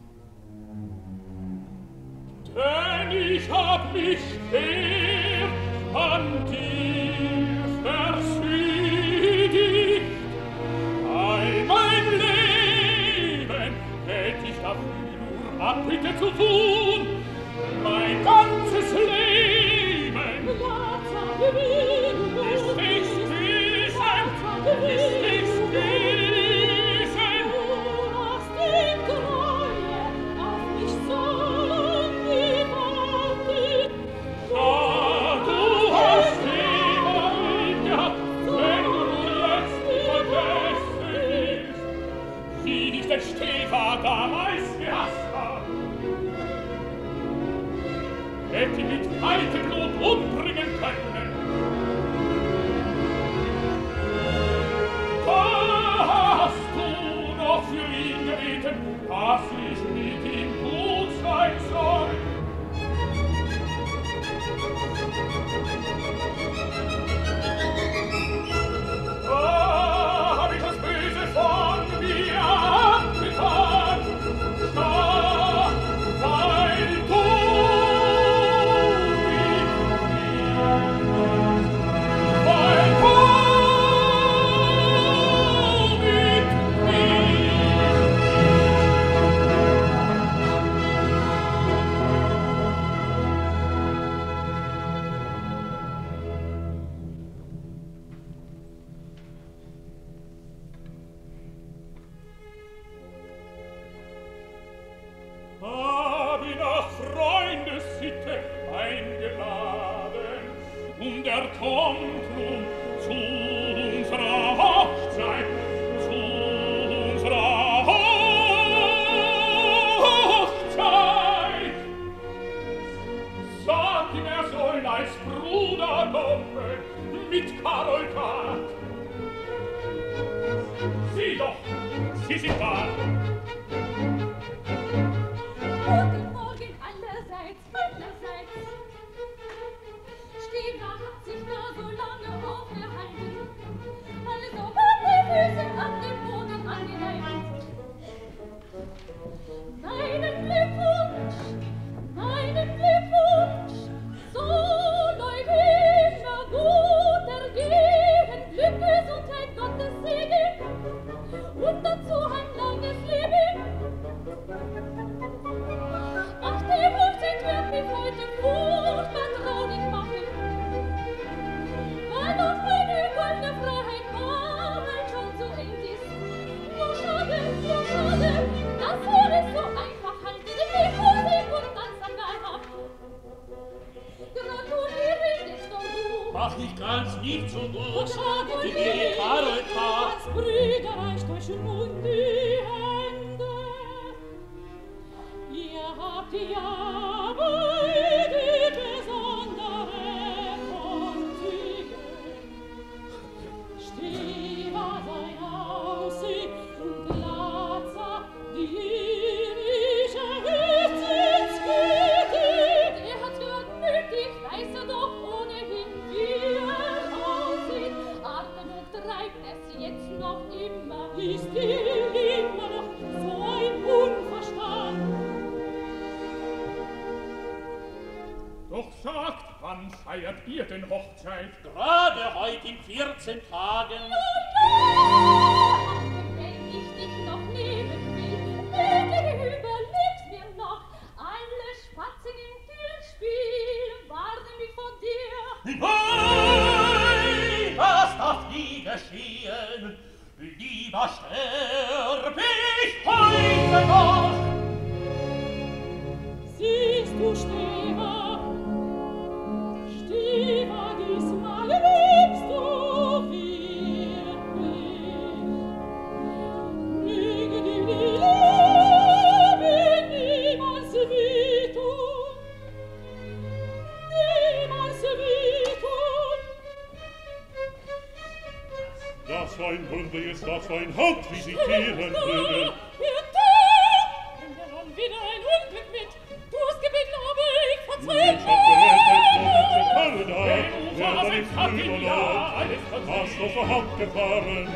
Denn ich hab mich schwer an dir versündigt. All mein Leben hätt ich dafür nur Abbitte zu tun, mein ganzes Leben. Lazar, gewinn, Ist nicht gewesen, ist nicht gewesen. du hast die Treue auf mich so gewartet. Ja, du hast immer lieb gehabt, wenn du jetzt vergessen willst, wie dich der Stefan damals gehasst hat. Hätte ihn mit kaltem Blut umbringen können. Da hast du noch für ihn gebeten, dass ich mit ihm gut sein soll. Da hab ich das Böse von mir abgetan. Da, weil du hab ihn nach Freundessitte eingeladen, und kommt nun zu unserer Hochzeit, zu unserer Hochzeit. Sag ihm, soll als Bruder kommen mit Karolkat. Sieh doch, sie sind da. Guten Morgen allerseits, allerseits. Steva hat sich da so lange aufgehalten. Also hat die Füße an den Boden angereiht. Meinen Glückwunsch, so läuft immer gut ergehen. Glück, Gesundheit, Gottes Segen und dazu ein langes Leben. Ach, die Hochzeit wird mich heute furchtbar traurig machen, weil doch meine goldene Freiheit bald schon so eng ist. Nur schade, dass wir es so einfach halten, wie Musik und Tanz am Leib hab. Gratuliere jetzt doch du. Ach, ich kann's nicht so gut. Schade, Die Karolka. als Brüder reicht euch nun die Hände. Ihr habt ja beide besondere Vorzüge. Steva sein Aussehen und Lazar die irische Herzensgütig. Er hat's gehört nötig, weiß doch ohnehin, wie aussieht. Atmen und treibt es jetzt noch immer. Ist immer noch so ein Unverstand. Doch sagt, wann feiert ihr denn Hochzeit? Gerade heute in 14 Tagen. Wenn ich dich noch nehmen will, bitte überleg's mir noch. Alle Spatzen im geschehen, lieber sterb ich heute noch. Siehst du, Steva, Steva, diesmal liebst du wirklich. Möge dir die Liebe niemals wehtun, niemals wehtun. Das ein Hunde ist, das ein Haupt visitieren will. Bitte, bring dir nun wieder ein Unglück mit. Du hast gebeten, aber ich verzeihe. Ich hab gerettet, Wenn wer Ufer nicht hat ihn überlaut, ja alles hast du verzeiht. vor Haupt gefahren.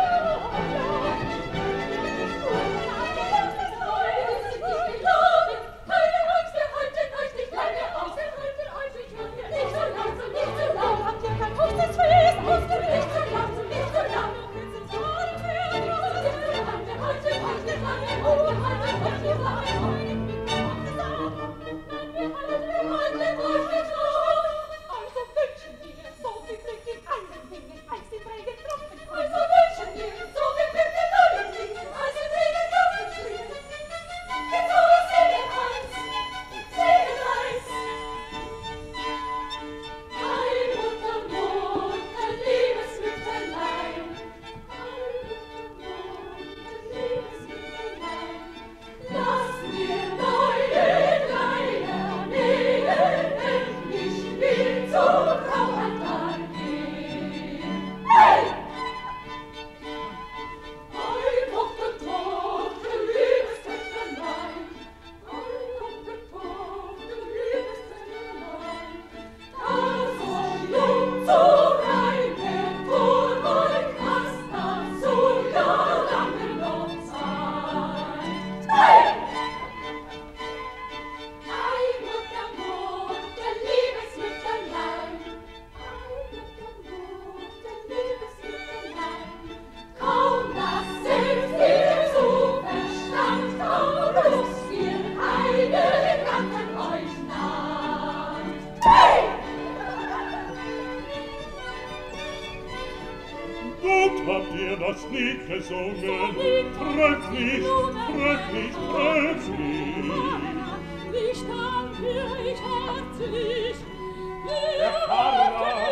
Gut habt ihr das Lied gesungen, trefflich, trefflich, trefflich. Ich danke ich herzlich. Der Pfarrer,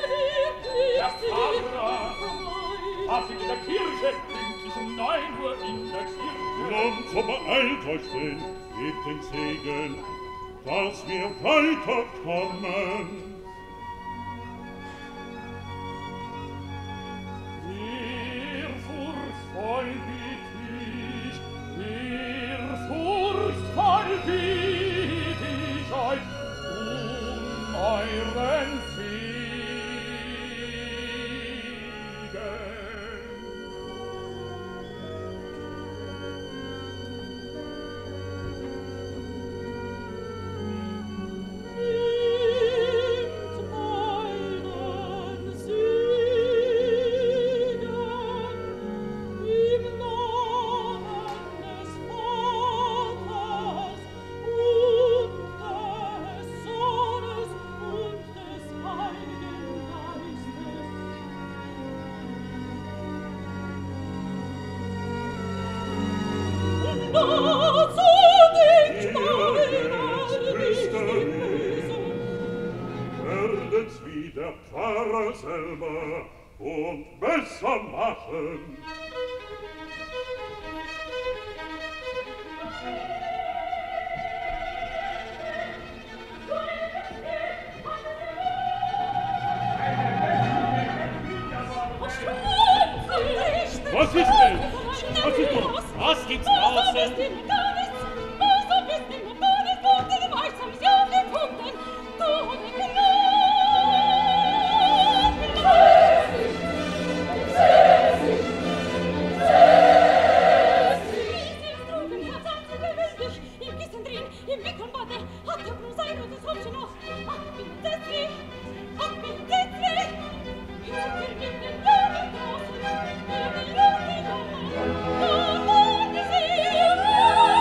der Pfarrer, hat in der Kirche pünktlich um 9 Uhr in der Kirche. Nun, so beeilt euch denn, gebt den Segen, dass wir weiterkommen. Ehrfurchtsvoll bitt ich euch euren Segen. Werdet's wie der Pfarrer selber und besser machen. Was ist denn? Was ist denn? Was gibt's draußen? Oh,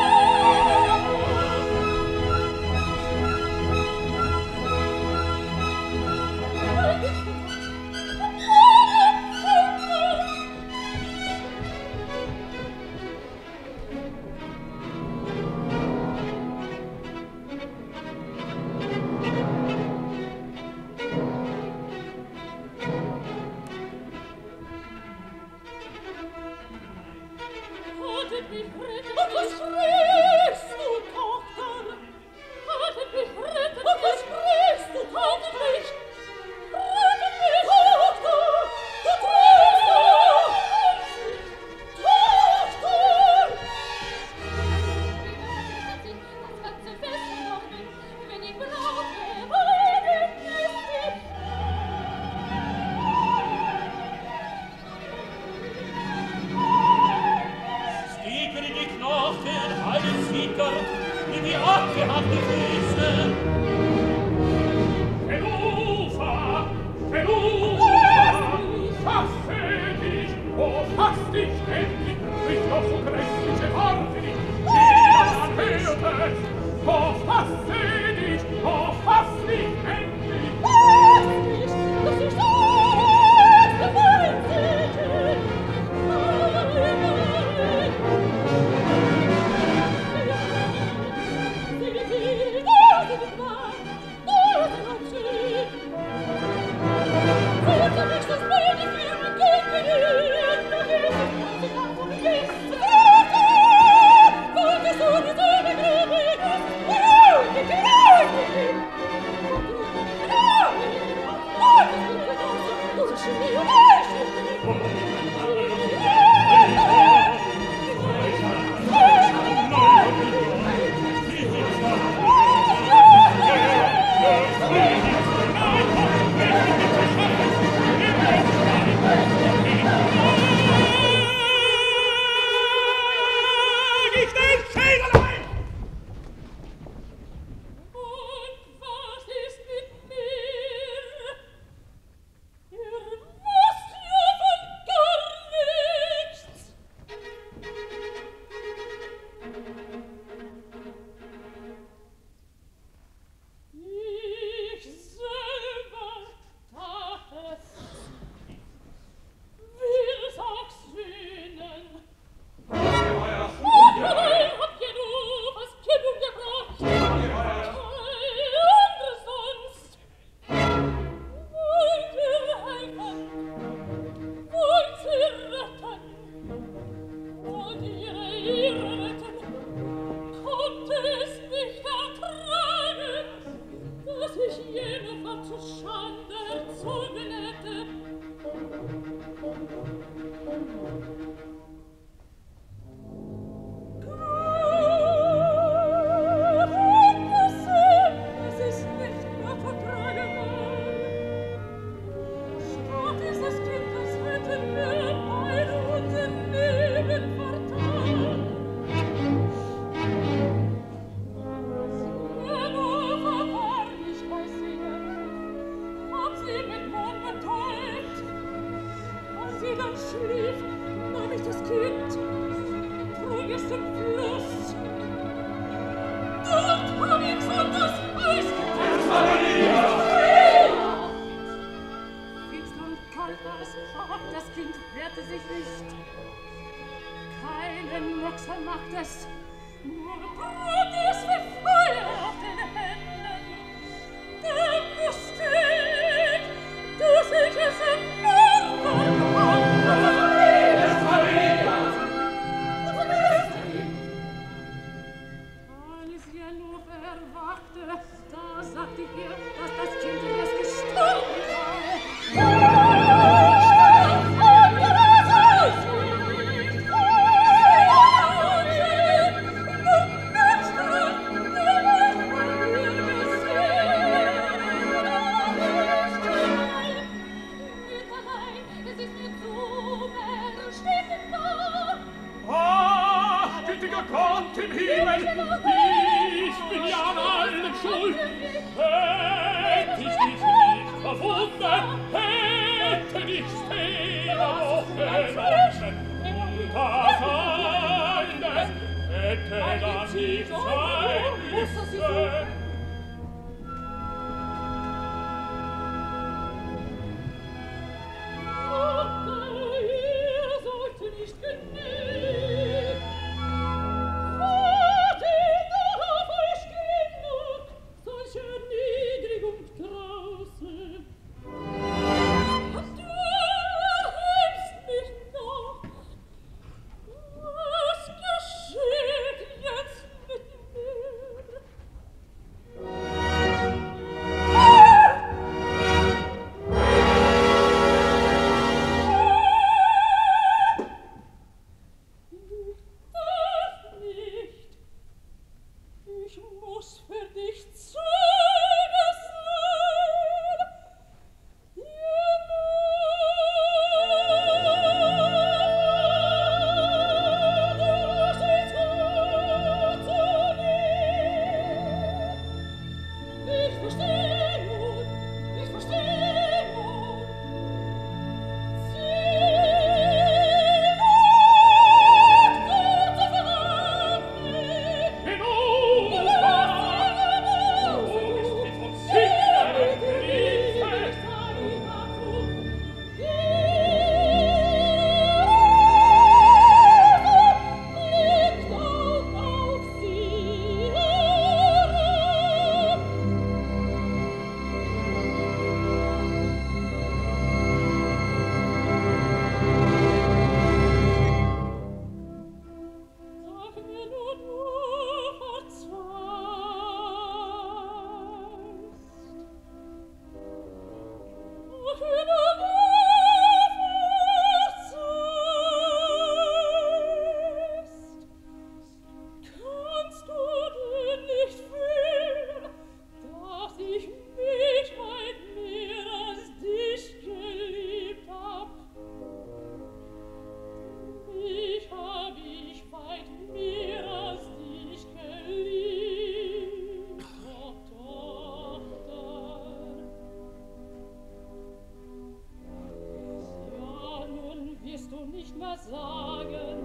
mehr sagen.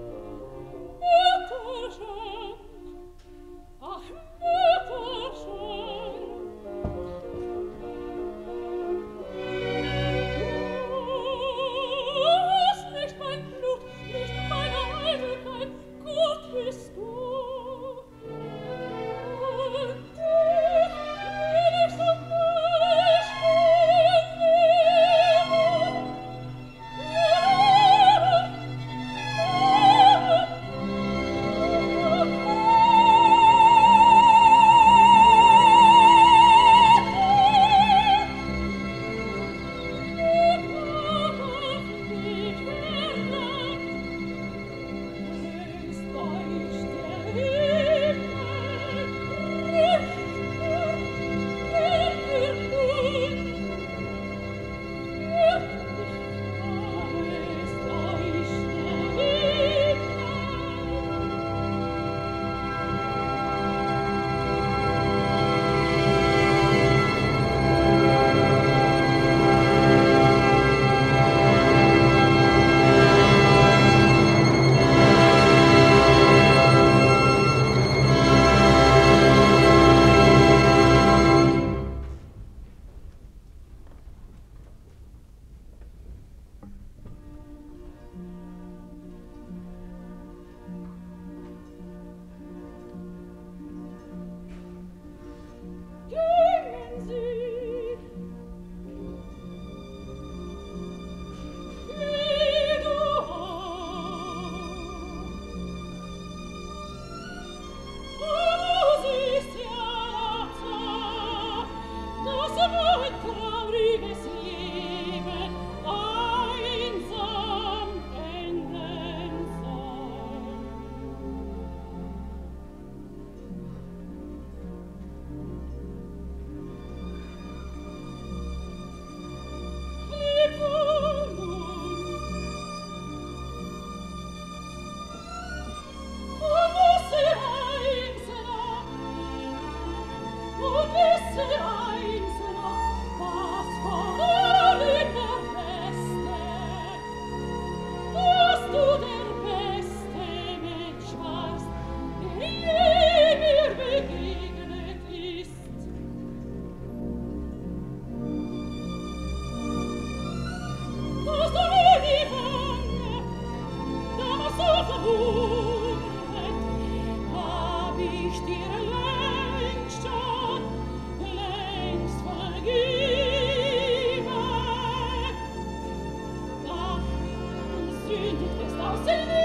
Mütterchen, ach Mütterchen, du hast nicht mein Blut, nicht meine Eitelkeit, gut bist du. Und dich will ich so nicht verlieren. Gehen Sie, geh du du siehst ja dass mein trauriges Leben einsam enden soll. Hab ich dir längst vergeben. Ach, sündigt es aus der Liebe.